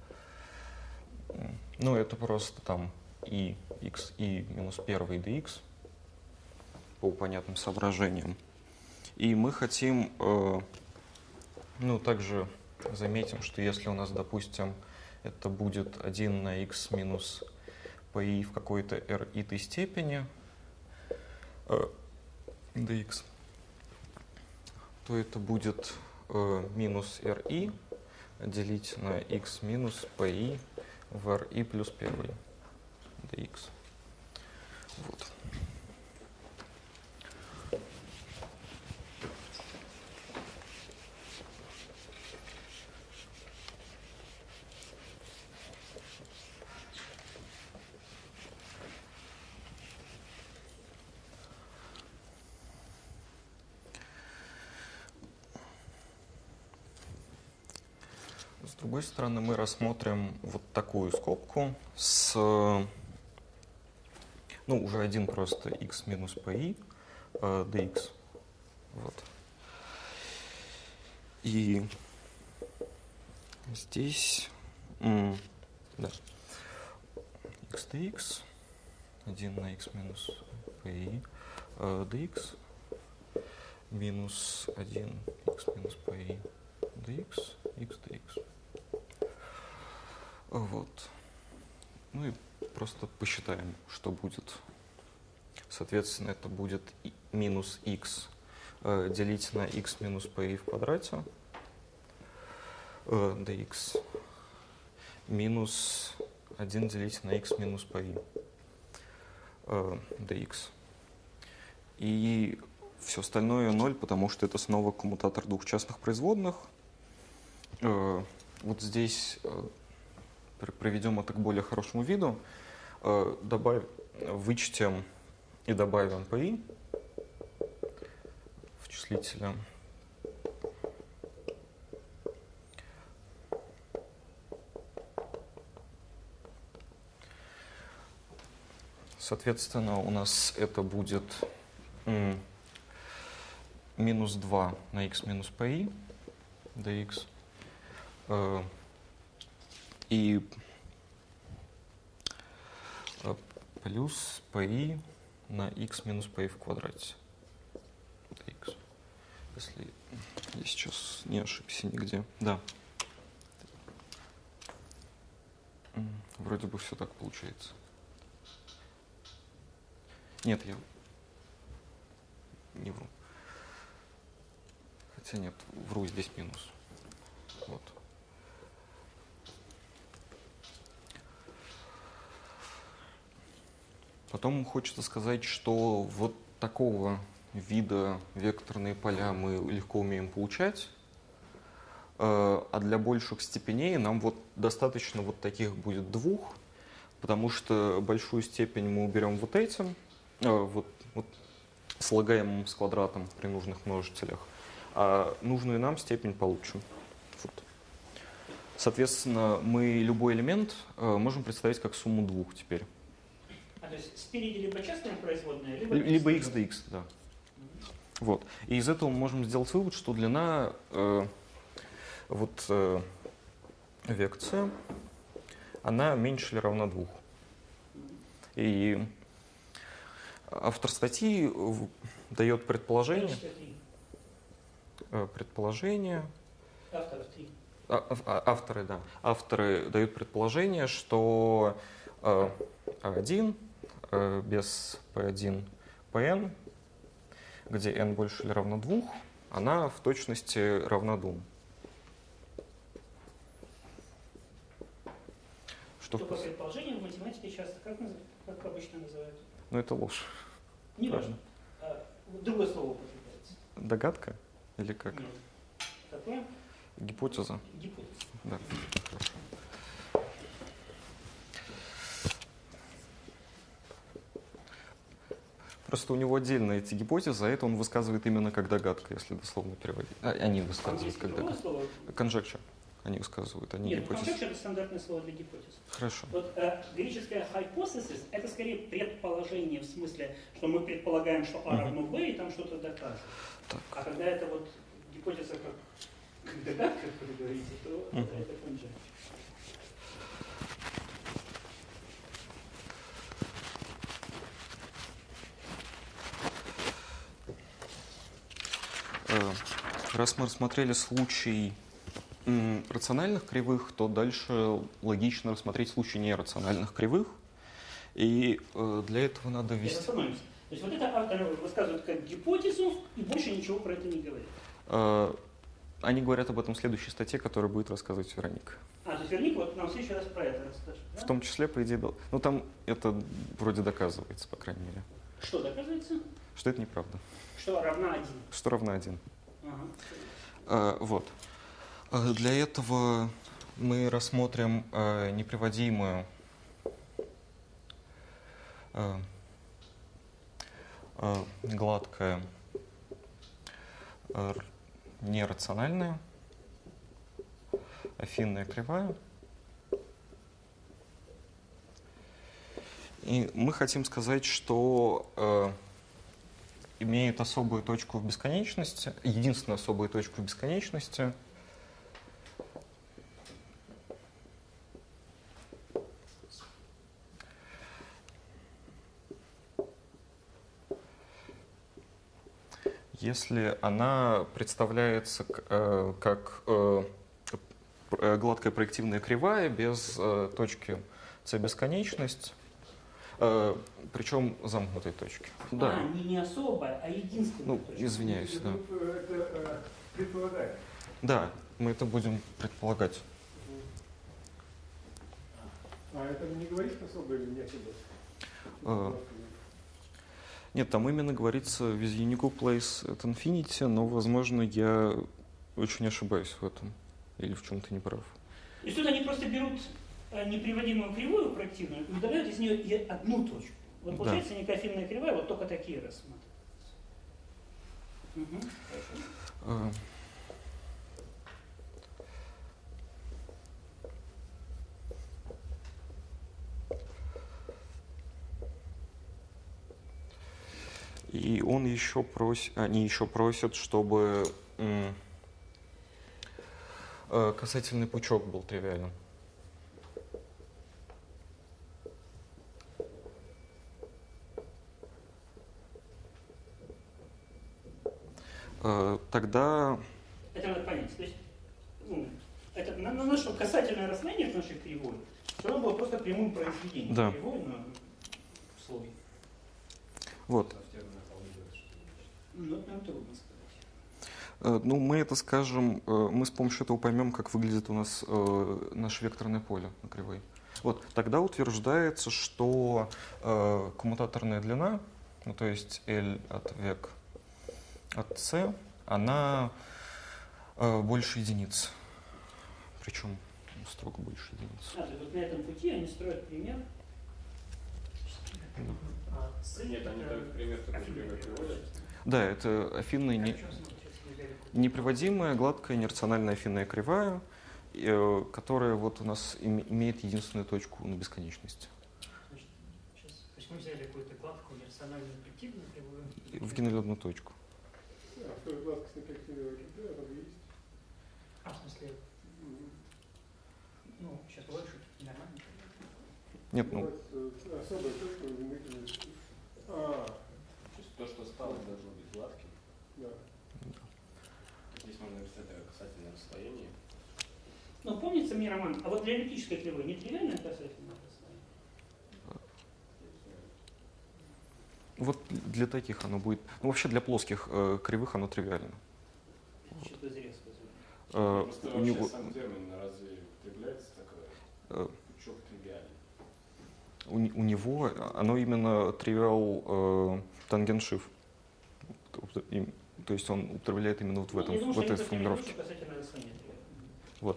Ну, это просто там и xi минус 1 dx по понятным соображениям. И мы хотим, ну, также заметим, что если у нас, допустим, это будет 1 на x минус pi в какой-то ri-той степени dx, то это будет минус ri делить на x минус pi в ri плюс 1 dx. Вот. С другой стороны, мы рассмотрим вот такую скобку с, ну, уже один просто x минус pi dx. Вот. И здесь да, x dx 1 на x минус pi dx минус 1 x минус pi dx x dx. Вот. Ну и просто посчитаем, что будет. Соответственно, это будет минус x делить на x минус pi в квадрате dx минус 1 делить на x минус pi dx. И все остальное 0, потому что это снова коммутатор двух частных производных. Вот здесь проведем это к более хорошему виду. Вычтем и добавим pi в числителя. Соответственно, у нас это будет минус 2 на x минус pi dx и плюс pi на x минус pi в квадрате dx. Если я сейчас не ошибся нигде. Да. Вроде бы все так получается. Нет, я не вру. Хотя нет, вру, здесь минус. Вот. Потом хочется сказать, что вот такого вида векторные поля мы легко умеем получать, а для больших степеней нам вот достаточно вот таких будет двух, потому что большую степень мы уберем вот этим, вот слагаемым с квадратом при нужных множителях, а нужную нам степень получим. Вот. Соответственно, мы любой элемент можем представить как сумму двух теперь. То есть спереди либо частная производная, либо x dx, да. Вот. И из этого мы можем сделать вывод, что длина векция, она меньше или равна 2. И автор статьи дает предположение. Авторов 3. Авторы, да. Авторы дают предположение, что A1 без P1, Pn, где n больше или равно 2, она в точности равна 2. Что по предположению в математике часто как обычно называют? Ну, это ложь. Не важно. Другое слово употребляется. Догадка? Или как? Нет. Какое? Гипотеза. Гипотеза. Да, хорошо. Просто у него отдельно эти гипотезы, а это он высказывает именно как догадка, если дословно переводить. Они высказывают как догадка. Conjecture. Они высказывают, они гипотезы. Нет, conjecture — это стандартное слово для гипотез. Хорошо. Вот греческое hypothesis — это скорее предположение, в смысле, что мы предполагаем, что А равно Б, и там что-то доказываем. А когда это вот гипотеза как догадка, как вы говорите, то это conjecture. Раз мы рассмотрели случай рациональных кривых, то дальше логично рассмотреть случай нерациональных кривых. И для этого надо ввести... Остановимся. То есть вот это авторы высказывают как гипотезу и больше ничего про это не говорят. Они говорят об этом в следующей статье, которая будет рассказывать Вероника. То есть Вероника вот нам в следующий раз про это расскажет, да? В том числе, по идее, ну там это вроде доказывается, по крайней мере. Что доказывается? Что это неправда. Что равна 1. Что равна 1. Ага. Вот. Для этого мы рассмотрим неприводимую гладкая нерациональная афинная кривая. И мы хотим сказать, что имеет особую точку в бесконечности, единственную особую точку в бесконечности. Если она представляется как гладкая проективная кривая без точки c бесконечность, причем замкнутой точки. Да. Не особая, а единственная точка. Извиняюсь, да. Это предполагает. Да, мы это будем предполагать. А это не говорит особо или не особо? Нет, там именно говорится with unique place at infinity, но, возможно, я очень ошибаюсь в этом или в чем-то не прав. То есть тут они просто берут неприводимую кривую проективную и удаляют из нее и одну точку. Вот получается некая афинная кривая, вот только такие рассматриваются. Хорошо. И он еще они еще просят, чтобы касательный пучок был тривиальным. Тогда... Это надо понять. То есть, это наше касательное расстояние к нашей кривой, все равно было просто прямым произведением кривой на слой. Вот. Ну, это трудно сказать. Мы это скажем, мы с помощью этого поймем, как выглядит у нас наше векторное поле на кривой. Вот, тогда утверждается, что коммутаторная длина, то есть L от век от C, она больше единицы. Причем строго больше единицы. То есть вот на этом пути они строят пример. Нет, они дают пример, такой пример приводят. Да, это афинная неприводимая, гладкая, нерациональная афинная кривая, которая вот у нас имеет единственную точку на бесконечности. Значит, сейчас, то есть мы взяли какую-то гладкую, нерациональную, объективную кривую. Вкинули одну точку. А что гладкость объективная кривая, это есть? В смысле, сейчас больше, нормально. Нет, особая точка в измерительности. То, что стало, должно быть гладким. Да. Здесь можно написать касательное расстояние. Помнится мне, Роман, а вот для эллиптической кривой не тривиальное касательное расстояние? Вот для таких оно будет... вообще для плоских кривых оно тривиально. Что-то зря сказали. Просто вообще сам термин разве употребляется такое? Пучок тривиальный. У него оно именно тривиал тангеншиф. То есть он употребляет именно вот в этой формулировке. Вот.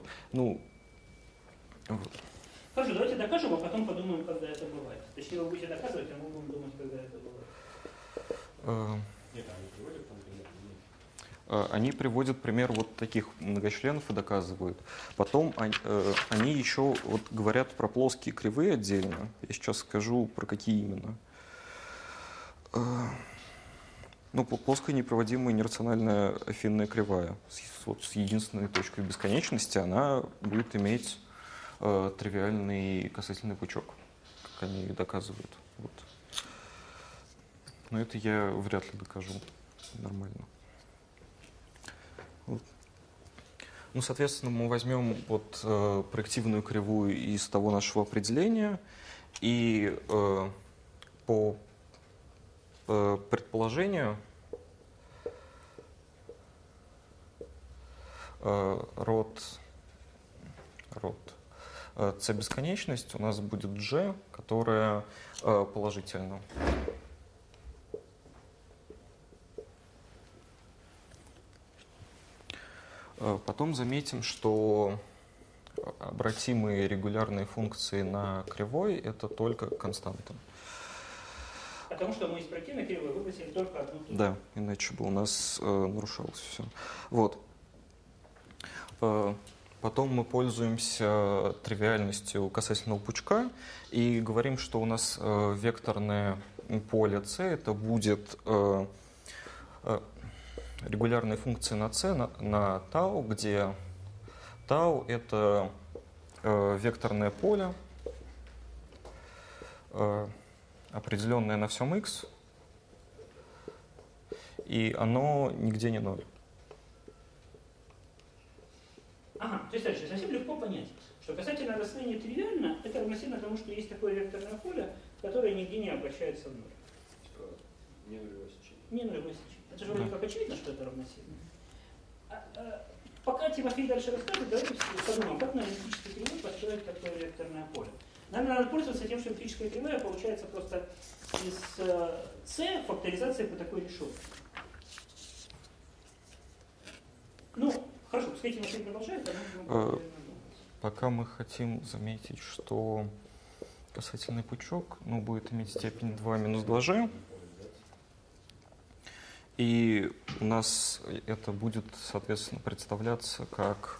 Вот. Хорошо, давайте докажем, а потом подумаем, когда это бывает. Точнее, вы будете доказывать, а мы будем думать, когда это бывает. Нет, они приводят там пример? Они приводят пример вот таких многочленов и доказывают. Потом они еще вот говорят про плоские кривые отдельно. Я сейчас скажу, про какие именно. Плоская непроводимая нерациональная афинная кривая с единственной точкой бесконечности, она будет иметь тривиальный касательный пучок, как они доказывают. Вот. Но это я вряд ли докажу нормально. Вот. Соответственно, мы возьмем вот проективную кривую из того нашего определения и по предположению род c бесконечность у нас будет g, которая положительна. Потом заметим, что обратимые регулярные функции на кривой — это только константа. Потому что мы из проективной кривой выбросили только одну точку. Да, иначе бы у нас нарушалось все. Вот. Потом мы пользуемся тривиальностью касательного пучка и говорим, что у нас векторное поле C это будет регулярные функции на c, на tau, где tau — это векторное поле, определенное на всем x, и оно нигде не 0. Ага, то есть дальше совсем легко понять, что касательно расстояния тривиально, это равносильно тому, что есть такое векторное поле, которое нигде не обращается в ноль. Типа не нулевое сечение. Не нулевое сечение. Это же вроде как очевидно, что это равносильно. Пока Тимофей дальше расскажет, давайте подумаем, как на эллиптической кривой построить такое векторное поле. Нам надо пользоваться тем, что эллиптическая кривая получается просто из c факторизации по такой решетке. Ну, хорошо, пускай Тимофей продолжает, Пока мы хотим заметить, что касательный пучок будет иметь степень 2 минус 2g. И у нас это будет, соответственно, представляться как...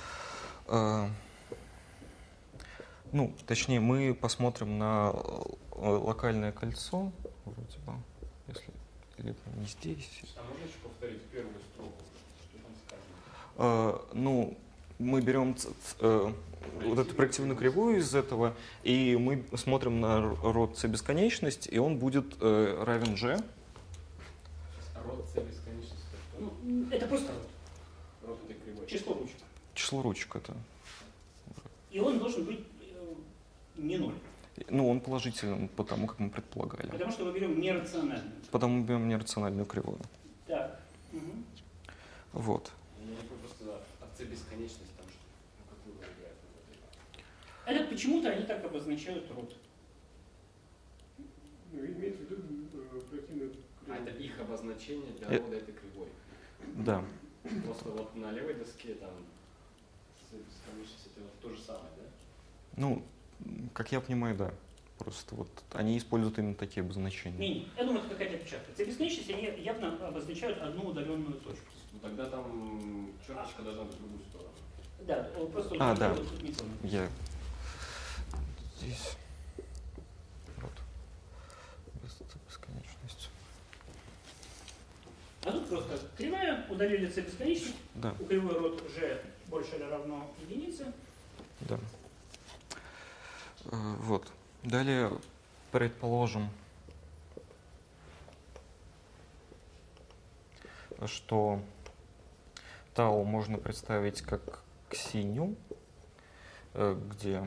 точнее, мы посмотрим на локальное кольцо, вроде бы, если либо не здесь. А можно еще повторить первую строку? Что там сказано? Мы берем вот эту проективную кривую из этого, и мы смотрим на род c бесконечность, и он будет равен g. Род c бесконечности это что? Это просто род. Род этой кривой. Число ручек. Число ручек это. И он должен быть не 0. Он положителен, потому как мы предполагали. Потому что мы берем нерациональную. Потому мы берем нерациональную кривую. Так. Угу. Вот. Я не понял просто от c бесконечности там что? Какую роль играет? Это почему-то они так обозначают род. Имеется в виду проективную кривую. Это их обозначение для рода этой кривой. Да. Просто вот на левой доске там c бесконечность это то же самое, да? Как я понимаю, да. Просто вот они используют именно такие обозначения. Не, я думаю, это какая-то опечатка. C бесконечность они явно обозначают одну удаленную точку. Тогда там черточка должна быть в другую сторону. Да, просто да. тут не помню. Я здесь. Вот. Бесконечность. А тут просто кривая, удалили c бесконечность, Да. у кривой род g больше или равно единице. Да. Вот. Далее предположим, что tau можно представить как кси-ню, где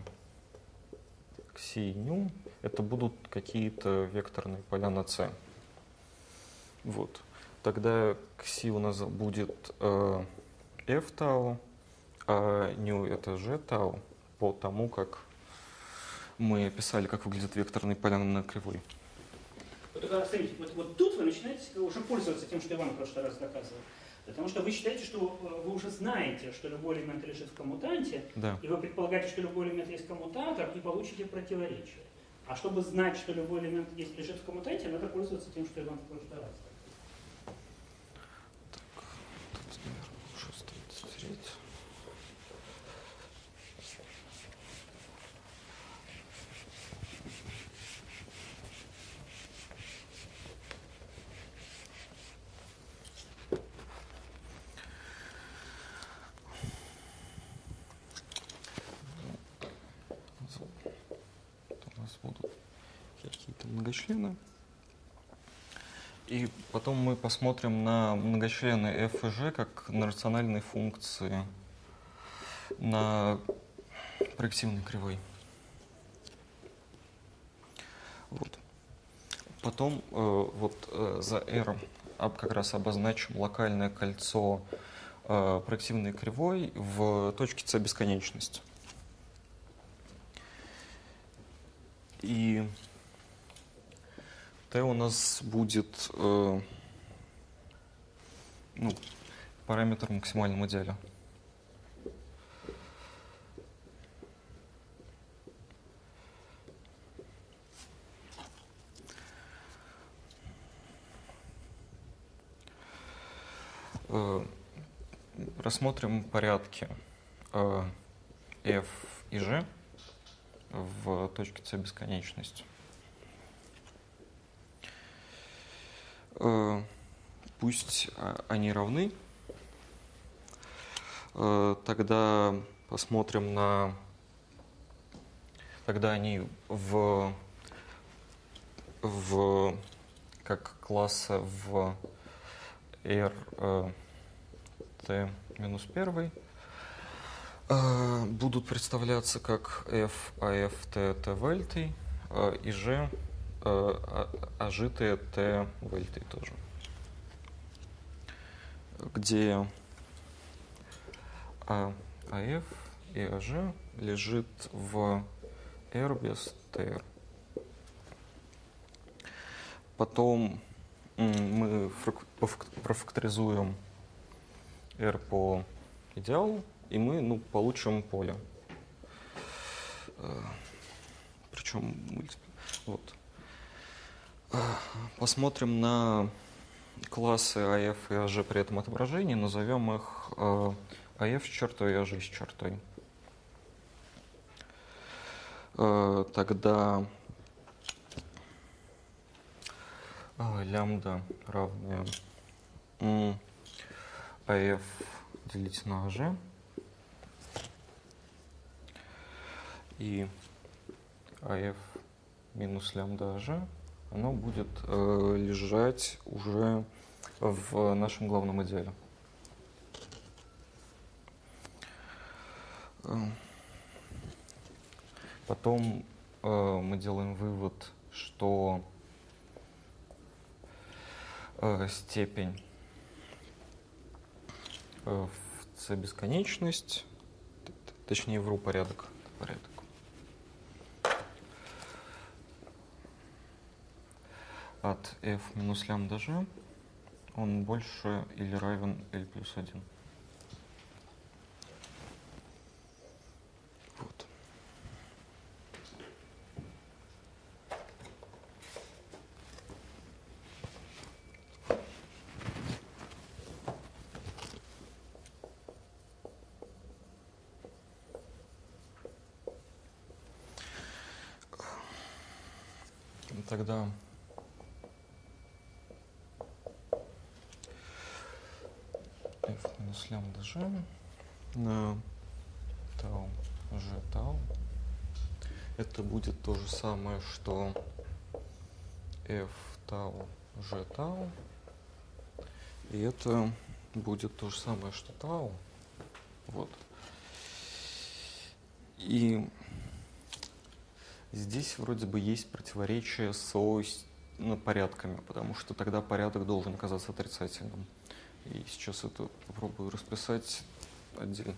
кси-ню это будут какие-то векторные поля на c. Вот. Тогда кси у нас будет f tau, а ню это g tau по тому, как мы описали, как выглядят векторные поля на кривой. Вот только смотрите, вот тут вы начинаете уже пользоваться тем, что Иван в прошлый раз доказывал. Потому что вы считаете, что вы уже знаете, что любой элемент лежит в коммутанте, Да. и вы предполагаете, что любой элемент есть коммутатор, и получите противоречие. А чтобы знать, что любой элемент лежит в коммутанте, надо пользоваться тем, что Иван в прошлый раз доказывал. Тут, наверное, лучше стереть. У нас будут какие-то многочлены. И потом мы посмотрим на многочлены f и g как на рациональные функции на проективной кривой. Вот. Потом за R как раз обозначим локальное кольцо проективной кривой в точке c бесконечности. И t у нас будет параметр максимального идеаля. Рассмотрим порядки f и g в точке c бесконечности. пусть они равны. Тогда посмотрим на... Тогда они как класса в rt-1 будут представляться как f, af, t, t вельтый и g, aj, t, t вельтый тоже. Где af и aj лежит в r без tr. Потом мы профакторизуем r по идеалу, и мы получим поле. Причем вот. Посмотрим на классы AF и AG при этом отображении, назовем их AF с чертой и AG с чертой. Тогда лямбда равная AF делить на AG. И AF минус лямбда AG, оно будет лежать уже в нашем главном идеале. Потом мы делаем вывод, что степень в c бесконечность, точнее вру, порядок. От f минус лямбда g он больше или равен L плюс 1. Вот. Тогда f минус лямбда g на тау g тау. Это будет то же самое, что f тау g тау. И это будет то же самое, что тау. Вот. И здесь вроде бы есть противоречие с порядками, потому что тогда порядок должен оказаться отрицательным. И сейчас это попробую расписать отдельно.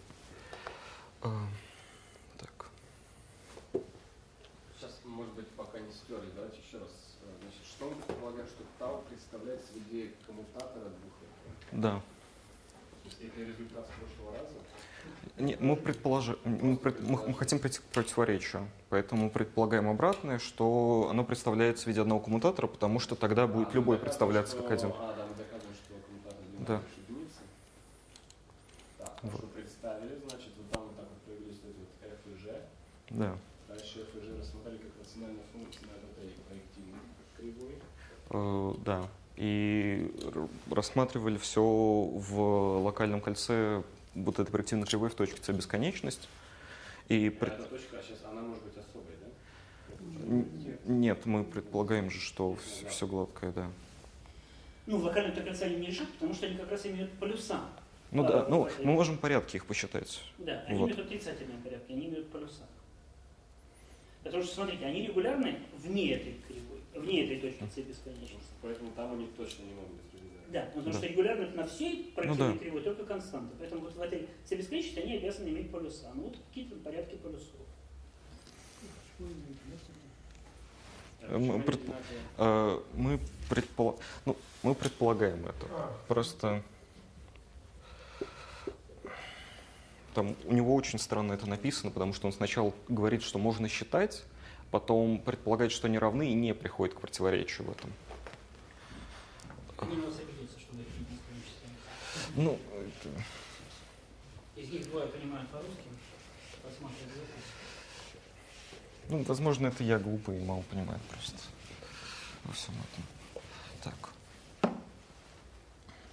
Так. Сейчас, может быть, пока не стерли. Давайте еще раз. Значит, что мы предполагаем, что тау представляет среди коммутатора двух электронов? Да. Это результат с прошлого раза? Нет, мы хотим прийти к противоречию, поэтому предполагаем обратное, что оно представляется в виде одного коммутатора, потому что тогда будет любой представляться как один. Да, мы доказываем, что коммутатор да. единицы. Так, вот. Что представили, значит, вот там вот так вот появились эти вот f и g. Да. Дальше f и g рассмотрели как рациональную функцию на этой проективной кривой. Да. И рассматривали все в локальном кольце вот этой проективной кривой в точке c бесконечность. И эта точка сейчас, она может быть особой, да? Нет, мы предполагаем же, что все гладкое, да. Ну, в локальном кольце они не лежат, потому что они как раз имеют полюса. Ну да, мы можем порядки их посчитать. Да, они имеют отрицательные порядки, они имеют полюса. Потому что, смотрите, они регулярны вне этой кривой, вне этой точки c бесконечности. Поэтому там они точно не могут быть регулярны. Да, потому что регулярны на всей проективной кривой только константы. Поэтому вот в этой c бесконечности они обязаны иметь полюса. Ну вот какие-то порядки полюсов. Мы предполагаем это. Просто там у него очень странно это написано, потому что он сначала говорит, что можно считать, потом предполагает, что они равны, и не приходит к противоречию в этом. Они у нас обидятся, что мы их не бесконечности. Ну, это... Из них двое понимают по-русски, посмотрят запись. Ну, возможно, это я глупый и мало понимаю просто во всем этом. Так.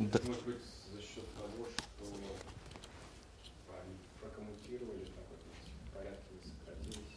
Да. Может быть, за счет того, что они прокоммутировали, так вот эти порядки не сократились.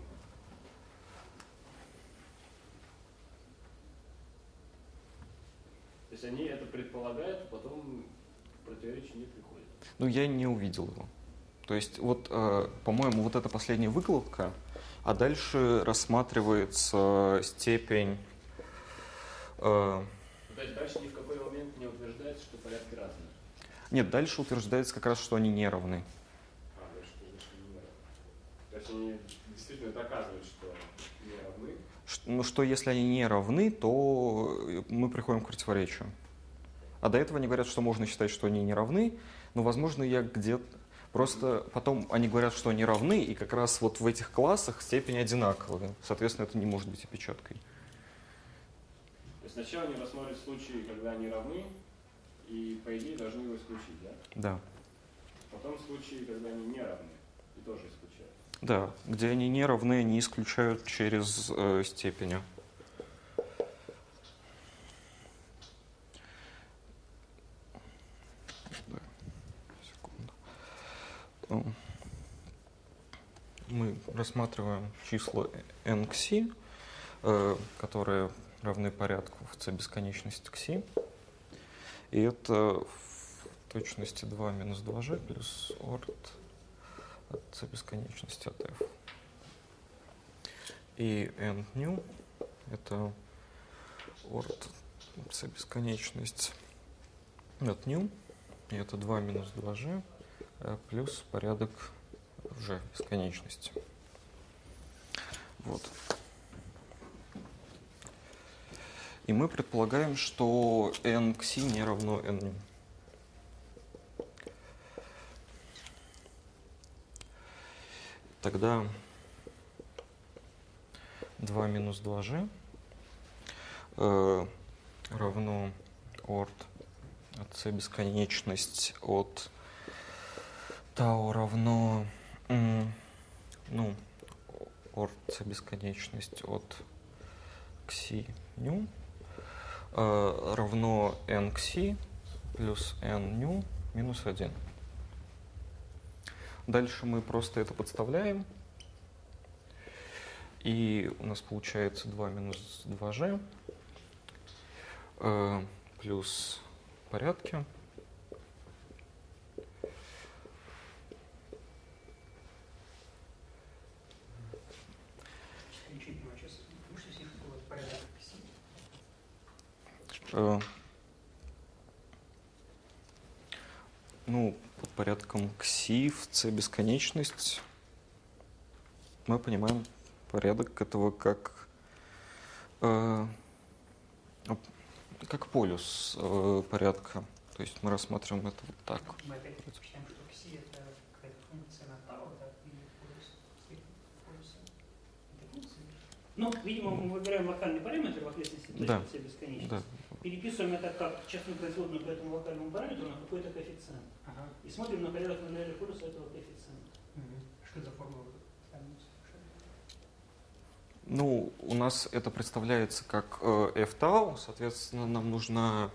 То есть они это предполагают, а потом противоречия не приходит. Ну, я не увидел его. То есть, вот, по-моему, вот эта последняя выкладка, а дальше рассматривается степень... То есть дальше ни в какой момент не утверждается, что порядки разные. Нет, дальше утверждается как раз, что они не равны. Дальше утверждается, что они не равны. То есть они действительно доказывают, что не равны. Ну, что если они не равны, то мы приходим к противоречию. А до этого они говорят, что можно считать, что они не равны, но, возможно, я где-то... Просто потом они говорят, что они равны, и как раз вот в этих классах степени одинаковые. Соответственно, это не может быть опечаткой. То есть сначала они рассматривают случаи, когда они равны, и, по идее, должны его исключить, да? Да. Потом случаи, когда они не равны, и тоже исключают. Да, где они не равны, они исключают через степени. Да. Секунду. Мы рассматриваем числа n к c, которые равны порядку в c бесконечности к c. И это в точности 2 минус 2g плюс орд от c бесконечности от f. И n nu это орд c бесконечность от nu, и это 2 минус 2g плюс порядок g бесконечности. Вот. И мы предполагаем, что n к c не равно n nu. Тогда 2 минус 2g равно орд от c бесконечность от тау равно орд c бесконечность от кси ню равно n кси плюс n ню минус 1. Дальше мы просто это подставляем. И у нас получается 2 минус 2g плюс порядки. Ну, под порядком кси в c бесконечность мы понимаем порядок этого как полюс порядка. То есть мы рассматриваем это вот так. Мы опять считаем, что кси это какая-то функция на тау, да, или полюса. Это функция. Ну, видимо, мы выбираем локальный параметр в окрестности точки c бесконечности. Да. Переписываем это как частную производную по этому локальному параметру на какой-то коэффициент. Ага. И смотрим на порядок нуля полюса этого коэффициента. Что за формула становится? Ну, у нас это представляется как f тау, соответственно, нам нужна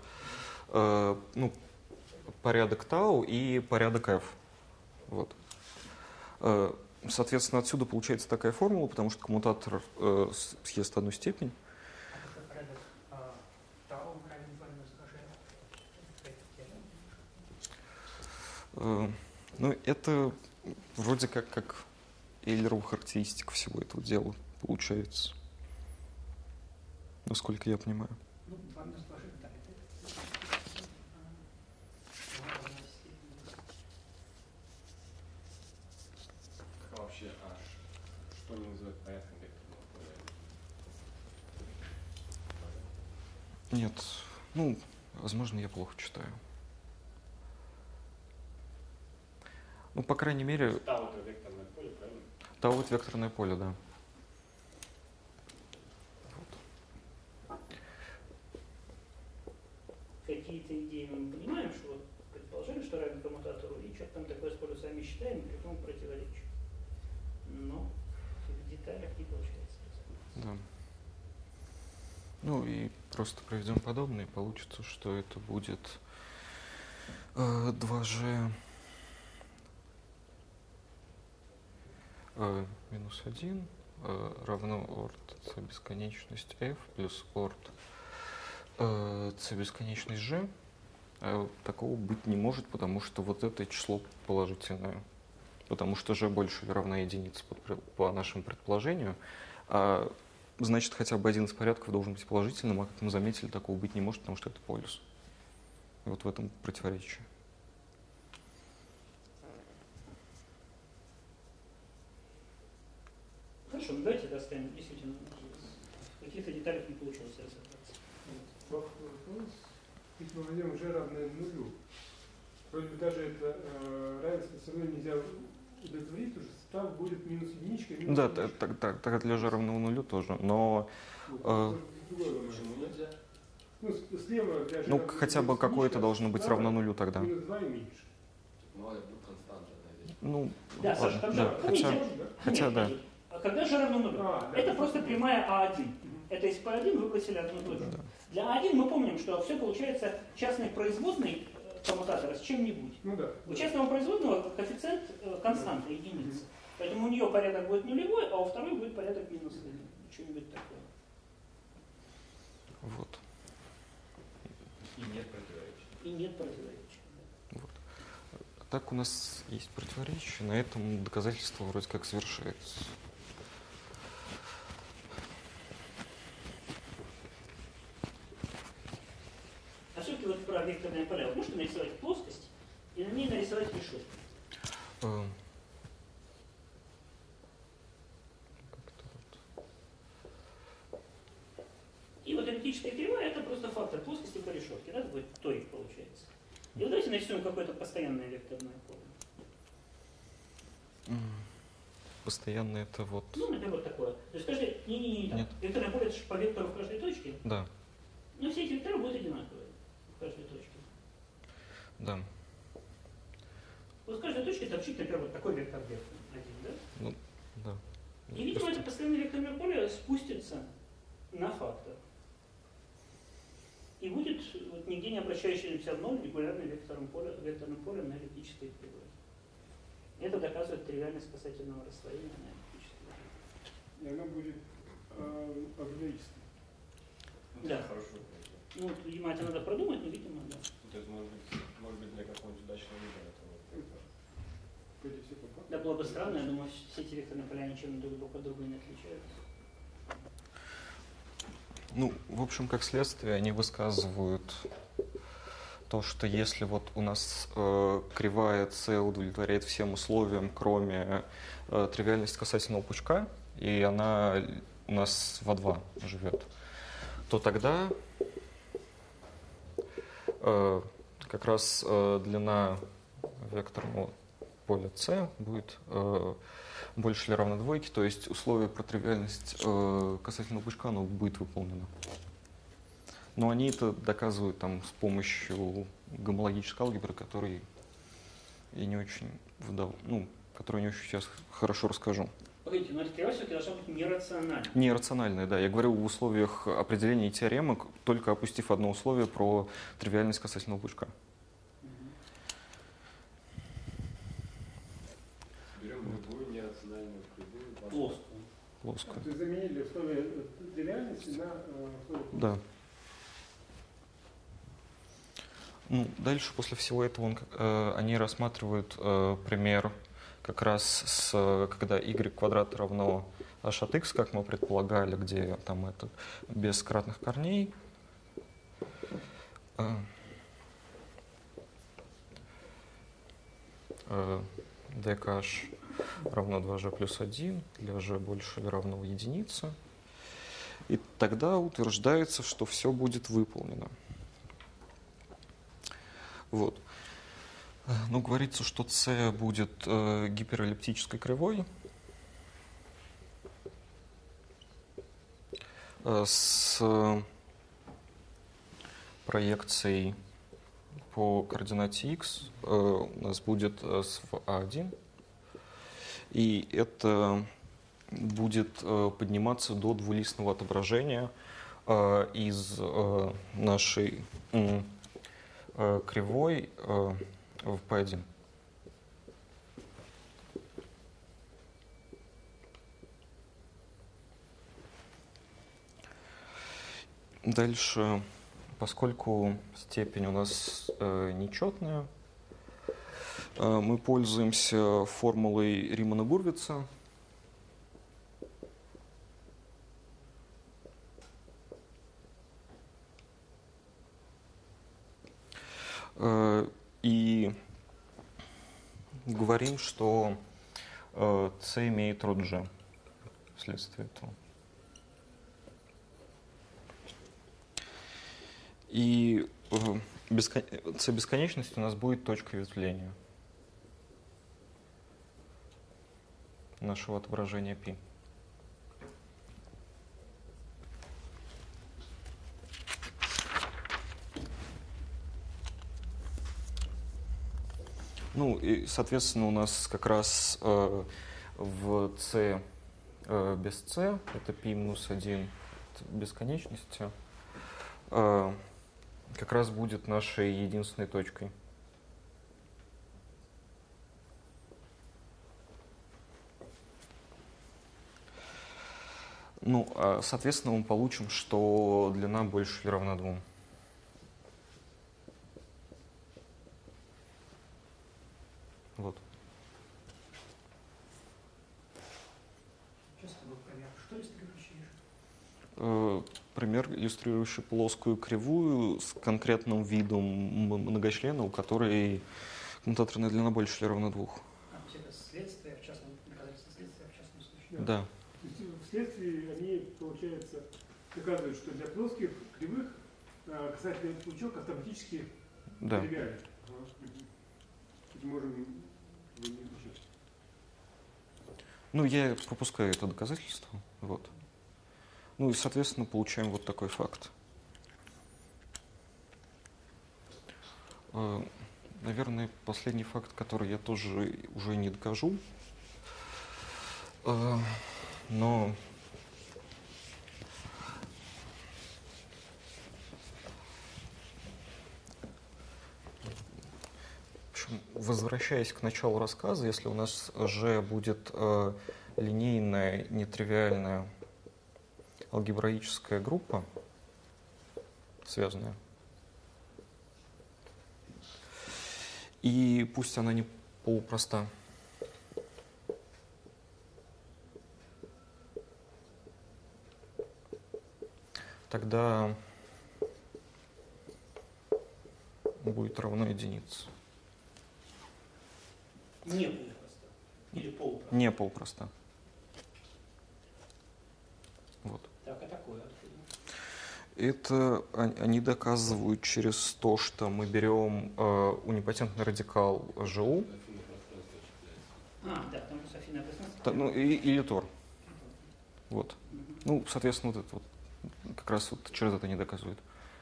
порядок тау и порядок f. Вот. Соответственно, отсюда получается такая формула, потому что коммутатор съест одну степень. Ну, это вроде как Эйлерова характеристика всего этого дела получается, насколько я понимаю. Ну, вам расположить, да. Как вообще, что они называют порядком векторного поля? Нет, ну, возможно, я плохо читаю. Ну, по крайней мере... Тау это векторное поле, правильно? Тау это векторное поле, да. Вот. Какие-то идеи мы понимаем, что вот предположили, что равен коммутатору, и что-то там такое с полюсами считаем, и приходим к противоречию. Но в деталях не получается. Да. Ну и просто проведем подобное, и получится, что это будет 2g минус 1 равно орд c бесконечность f плюс орд c бесконечность g. Такого быть не может, потому что вот это число положительное. Потому что g больше или равна единице по нашему предположению. Значит, хотя бы один из порядков должен быть положительным, а как мы заметили, такого быть не может, потому что это полюс. И вот в этом противоречие. Хорошо, ну давайте доставим, действительно, в каких-то деталях не получилось разобраться. Вопрос, если мы возьмем g равное нулю, вроде бы даже это равенство все равно нельзя удовлетворить, потому что став будет минус единичка. Минус Да, единичка. так для g равного нулю тоже, но Почему нельзя? Ну, слева для g ну равное хотя бы минус какое-то единичка, должно быть справа равно нулю тогда. Минус 2 и меньше. Ну, это константа, да, здесь. Ну, Да, Саша, ладно, когда, да, помните, хотя нет, да. А когда же равно нулю? Да, Это просто прямая А1. Это из P1 выбросили одну точку. Да. Для А1 мы помним, что все получается частной производной коммутатора с чем-нибудь. Ну да. У частного производного коэффициент константа, единица. Поэтому у нее порядок будет нулевой, а у второй будет порядок минус 1. Что-нибудь такое. Вот. И нет противоречия. И нет противоречия. Вот. А так у нас есть противоречие, на этом доказательство вроде как завершается. А все-таки вот про векторные поля. Вы можете нарисовать плоскость и на ней нарисовать решетку? Э, И вот эллиптическая кривая это просто фактор плоскости по решетке. Да? Будет торик получается. И вот давайте нарисуем какое-то постоянное векторное поле. Постоянно это вот... Ну, например, вот такое. То есть каждый... Не так. Нет. Векторное поле это же по вектору в каждой точке. Да, Но все эти векторы будут одинаковые в каждой точке. да. Вот в каждой точке торчит, например, вот такой вектор вверх. Один, да? Ну, да. И, видимо, это постоянное векторное поле спустится на фактор. И будет вот, нигде не обращающимся в ноль регулярным векторным полем на эллиптической кривой. Это доказывает тривиальность касательного расслоения на эллиптической кривой. И она будет алгебраической. Да. Хорошо. Ну, вот, видимо, это надо продумать, но, видимо, да. То есть, может быть для какого-нибудь удачного выбора этого. Пойди все пока. Да, было бы странно, я думаю, все эти векторные поля ничем друг от друга не отличаются. Ну, в общем, как следствие, они высказывают то, что если вот у нас кривая c удовлетворяет всем условиям, кроме тривиальности касательного пучка, и она у нас во 2 живет, то тогда как раз длина векторного поля c будет больше или равно двойке, то есть условие про тривиальность касательного пучка оно будет выполнено. Но они это доказывают там с помощью гомологической алгебры, которой я не очень которую я не очень сейчас хорошо расскажу. Погодите, но эта кривая все-таки должна быть нерациональной. Нерациональная, да. Я говорю в условиях определения теоремы, только опустив одно условие про тривиальность касательного пучка. Берем любую нерациональную кривую. Плоскую. Плоскую. То есть заменили условия тривиальности на условия. Да. Ну, дальше, после всего этого, они рассматривают пример как раз когда y квадрат равно h от x, как мы предполагали, где там это без кратных корней. dkh равно 2g плюс 1, для g больше или равно единице. И тогда утверждается, что все будет выполнено. Вот. Ну, говорится, что c будет гиперэллиптической кривой с проекцией по координате x. У нас будет с a1. И это будет подниматься до двулистного отображения из нашей кривой в P1. Дальше, поскольку степень у нас нечетная, мы пользуемся формулой Римана-Гурвица. И говорим, что C имеет род G вследствие этого. И C бесконечности у нас будет точка ветвления нашего отображения π. Ну и, соответственно, у нас как раз в C без C, это π минус 1 бесконечности, как раз будет нашей единственной точкой. Ну, соответственно, мы получим, что длина больше или равна 2. Вот. Сейчас это был пример. Что иллюстрируешь? Пример, иллюстрирующий плоскую кривую с конкретным видом многочлена, у которой коммутаторная длина больше или равна 2. То есть это следствие, в частном доказательство следствия, в частном случае. Да. То есть вследствие они, получается, доказывают, что для плоских кривых касательный пучок автоматически Да. тривиален. Можем не изучить. Ну, я пропускаю это доказательство. Вот. Ну и, соответственно, получаем вот такой факт. Наверное, последний факт, который я тоже уже не докажу. Но в общем, возвращаясь к началу рассказа, если у нас G будет линейная, нетривиальная алгебраическая группа, связанная, и пусть она не полупроста, тогда будет равно единице. Не полупроста. Или полупроста. Не полупроста. Вот. Так, а такое откуда? Это они доказывают через то, что мы берем унипотентный радикал ЖУ, Да, там афинное пространство. ну, или Тор. Вот. Ну, соответственно, вот это вот как раз вот через это они доказывают.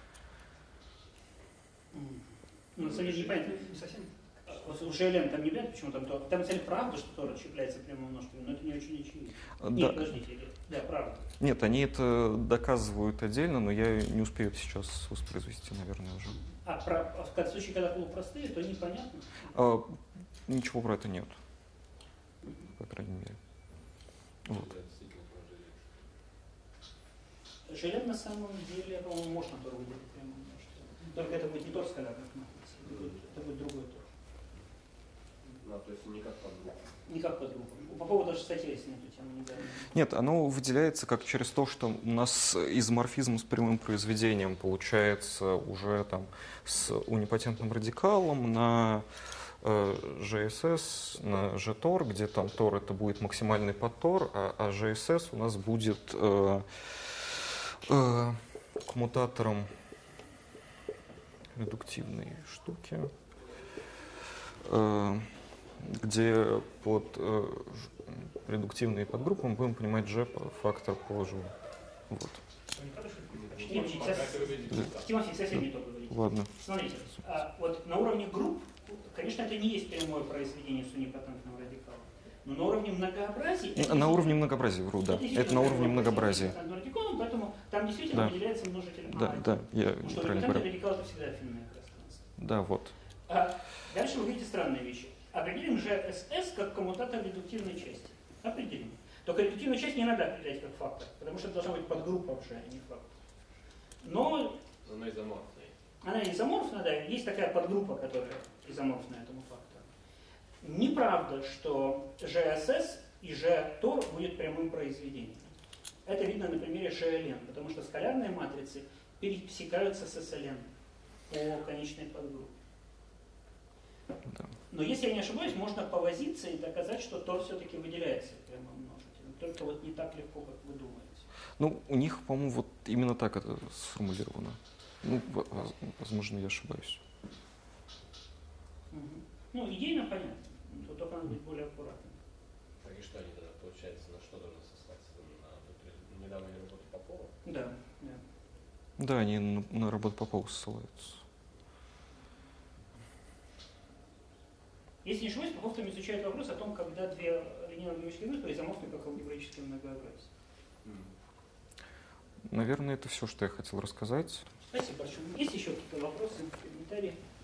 Ну, на самом деле, непонятно, не совсем. Вот у Шейлен там не понятно, почему там Тор. Там цель правда, что Тор отщепляется прямым множеством, но это не очень очевидно. Нет, подождите, да, правда. Нет, они это доказывают отдельно, но я не успею это сейчас воспроизвести, наверное, уже. В случае, когда полупростые, то непонятно. Ничего про это нет, по крайней мере. Вот. Шейлен на самом деле, по-моему, можно Тор выделить прямым множеством. Только это будет не Тор скалярных матриц, это будет другой Тор. То есть никак по-другому. Никак по-другому. По поводу даже статьи есть на эту тему недавно. Нет, оно выделяется как через то, что у нас изоморфизм с прямым произведением получается уже там с унипотентным радикалом на GSS, на GTOR, где там Тор это будет максимальный подтор, а GSS у нас будет коммутатором редуктивной штуки, где под редуктивные подгруппы мы будем понимать G фактор по G. Вот. Нет, сейчас Тимофей совсем не то говорит. Ладно. Смотрите, вот на уровне групп, конечно, это не есть прямое произведение с унипотентным радикалом, но на уровне многообразия... На уровне многообразия, вру, да. Это на уровне многообразия. Радикалом, поэтому там действительно Да. выделяется множитель. Да, да, я Потому что правильно унипотентный говорю. радикал это всегда афинное пространство. Да, вот. Дальше вы видите странные вещи. Определим же SS как коммутатор редуктивной части. Определим. Только редуктивную часть не надо определять как фактор, потому что это должна быть подгруппа уже, а не фактор. Но Она изоморфная. она изоморфна, да, есть такая подгруппа, которая изоморфна этому фактору. Неправда, что GSS и GTOR будет прямым произведением. Это видно на примере GLN, потому что скалярные матрицы пересекаются с SLN по конечной подгруппе. Да. Но если я не ошибаюсь, можно повозиться и доказать, что Тор все-таки выделяется прямым множителем. Только вот не так легко, как вы думаете. Ну, у них, по-моему, вот именно так это сформулировано. Ну, возможно, я ошибаюсь. Ну, идейно понятно. Тут только надо быть более аккуратным. Так и что они тогда, получается, на что должны сослаться? На недавнюю работу Попова? Да, да. Да, они на работу Попова ссылаются. Если не ошибаюсь, Попов там изучает вопрос о том, когда две линейно-алгебраические группы изоморфны как алгебраическое многообразие. Наверное, это все, что я хотел рассказать. Спасибо большое. Есть еще какие-то вопросы, комментарии?